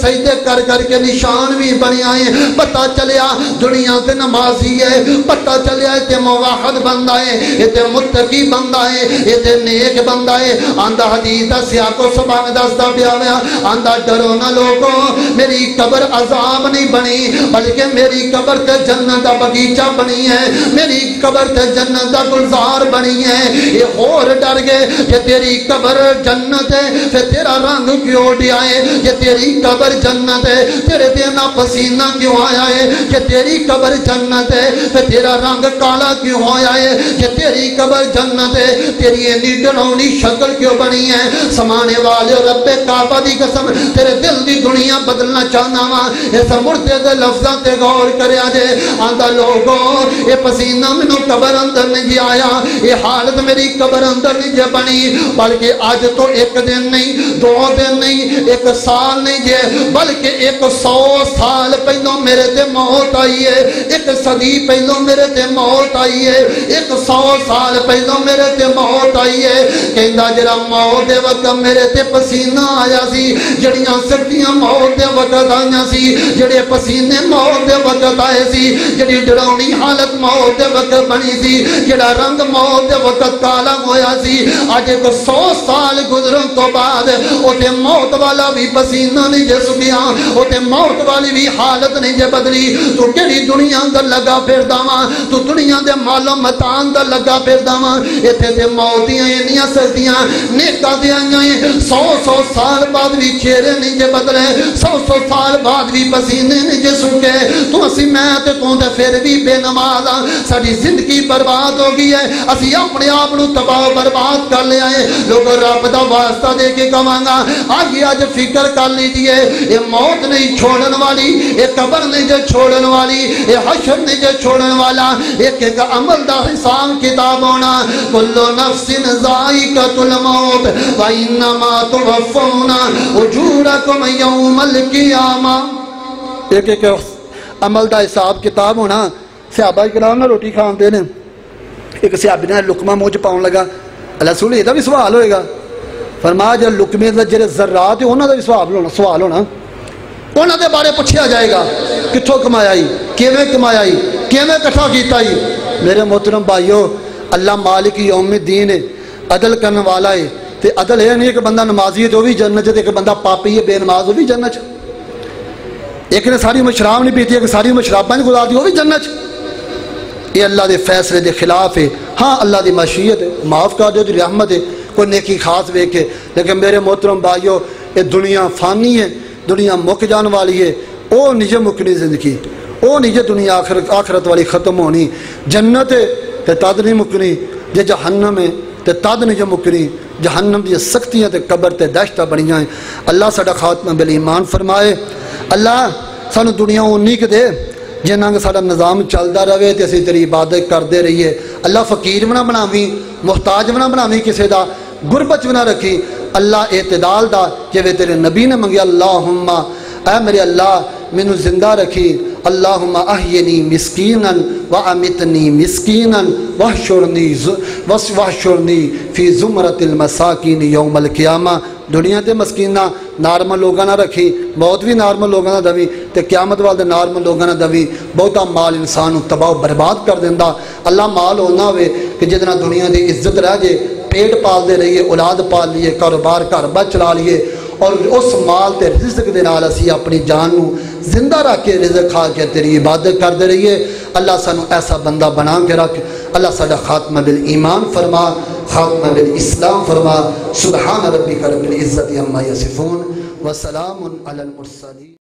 سجدے کر کر کے نشان بھی بنے آئے. پتہ چلیا دنیا تے نمازی ہے, پتہ چلیا تے موحد بندہ ہے, یہ تے متقی بندہ ہے, یہ تے نیک بندہ ہے. آندہ حدیث دا سیاق و سباق دستا پیا ہوا, آندہ ڈرو نہ لوگوں, میری قبر عذاب نہیں بنی بلکہ میری قبر تے جنت دا بغیچہ بنی ہے, میری قبر تے جنت دا گلزار بنی ہے. یہ اور ڈر گئے کہ تیری قبر جنت ہے پھر تیرا رنگ کیوں اڈیا ہے, کہ تیری قبر جنت ہے تیرے دینا پسینہ کیوں آیا ہے, کہ تیری قبر جنت ہے پھر تیرا رنگ کالا کیوں آیا ہے, کہ تیری قبر جنت ہے تیری اتنی ڈراؤنی شکل کیوں بنی ہے. سمانے والے رب کعبہ دی قسم تیرے دل دی دنیا بدلنا چاہنا وا, اس مردے دے لفظاں تے غور کریا جے. آندا لوگوں یہ پسینہ مینوں قبر اندر نہیں جی آیا, یہ حالت میری قبر اندر نہیں جے بنی, بلکہ آج تو ایک دن نہیں, 2 دن نہیں, 1 سال نہیں جے, بلکہ 100 سال پہلوں میرے تے موت آئی ہے, 1 صدی پہلوں میرے تے موت آئی ہے, 100 سال پہلوں میرے تے موت آئی ہے. کہندا جڑا موت دے وقت میرے تے پسینہ آیا سی, جڑیاں سردیاں موت دے وقت آئیاں سی, جڑے پسینے موت دے وقت آئے سی, جڑی ڈراؤنی حالت موت دے وقت بنی سی, جڑا رنگ موت دے وقت کالا ہویا سی, آج 100 سال گزرن تو بعد اوتے موت والا بھی پسینہ نہیں جے سکیا, اوتے موت والی بھی حالت نہیں جے بدلی. تو کیڑی دنیا اندر لگا پھردا واں, تو دنیا دے مال و متاع اندر لگا پھردا واں, ایتھے تے موتیاں انیاں سردیاں نیکاں دی آئیاں 100 سال بعد بھی چہرے نہیں جے بدلے, 100 سال بعد بھی پسینے نہیں جے سکے. تو اسی میں تے تو تے پھر بھی بے نماز ہاں, ساری زندگی برباد ہو گئی ہے, اسی اپنے آپ نو تباہ برباد کر لے آئے. لوگ رب دا واسطہ دے کے کہاں گا آج فکر کر لیجئے, یہ موت نہیں چھوڑن والی, یہ قبر نہیں جو چھوڑن والی, یہ حشر نہیں جو چھوڑن والا, ایک عمل دا حساب کتاب ہونا. کلو نفس ذائقۃ الموت وانما توفون اجورکم یوم القیامہ. ایک عمل دا حساب کتاب ہونا. صحابہ کرام نے روٹی کھان دے نے, ایک صحابی نے لقمہ منہ چ پاؤن لگا, اللہ رسول یہ بھی سوال ہوئے گا. فرمایا جو لقمے دے جڑے ذرات ہیں انہاں دا بھی سوال ہونا, انہاں دے بارے پوچھیا جائے گا کتھوں کمایا ہی, کیویں کمایا ہی, کیویں اکٹھا کیتا ہی. میرے محترم بھائیو, اللہ مالک یوم الدین ہے, عدل کرنے والا ہے. تے عدل ہے نہیں کہ بندہ نمازی ہے تو وہ بھی جنت ہے, تے کہ بندہ پاپی ہے بے نماز وہ بھی جنت. ایک نے ساری عمر شراب نہیں پیتی, ایک ساری عمر شراباں نہیں گزار دی وہ بھی جنت. یہ اللہ دے فیصلے دے خلاف ہے. ہاں اللہ دی مشیت ہے, معاف کر دے دی رحمت ہے, کوئی نیکی خاص ویکھے. لیکن میرے محترم بھائیو, یہ دنیا فانی ہے, دنیا مک جان والی ہے. او نیجے مکنی زندگی, او نیجے دنیا آخرت والی ختم ہونی. جنت ہے تے تد نہیں مکنی, جے جہنم ہے تے تد نہیں جو مکنی. جہنم دی سختیاں تے قبر تے دہشتہ بنیاں ہیں. اللہ ساڈا خاتمہ بالایمان فرمائے. اللہ سانو دنیا اونی کہ دے جنہاں کہ ساڈا نظام چلدا رہے تے اسی تیری عبادت کردے رہیے. اللہ فقیر بنا بناویں, محتاج بنا بناویں کسے دا, غربت بنا رکھی. اللہ اعتدال دا جویں تیرے نبی نے منگیا, اللہم اے میرے اللہ مینوں زندہ رکھی, اللہم احینی مسکینا وامتنی مسکینا واحشرنی فی زمرۃ المساکین یوم القیامہ. دنیا تے مسکینہ نارمل لوگاں نہ رکھی, موت بھی نارمل لوگاں نہ دوی, تے قیامت والے نارمل لوگاں نہ دوی. بہتا مال انسان تباہ و برباد کر دیندا. اللہ مال ہونا ہوئے کہ جتنا دنیا دی عزت رہ جے, پیٹ پال دے رہیے, اولاد پال لیے, کاروبار گھر بار چلا لیے, اور اس مال تے رزق دے نال اسی اپنی جان نو زندہ رکھ کے رزق کھا کے تیری عبادت کردے رہیے. اللہ سانو ایسا بندہ بنا کے رکھ. اللہ ساڈا خاتمہ بالایمان فرما, خاتمہ بالاسلام فرما. سبحان ربک رب العزت عما یصفون وسلام علی المرسلین.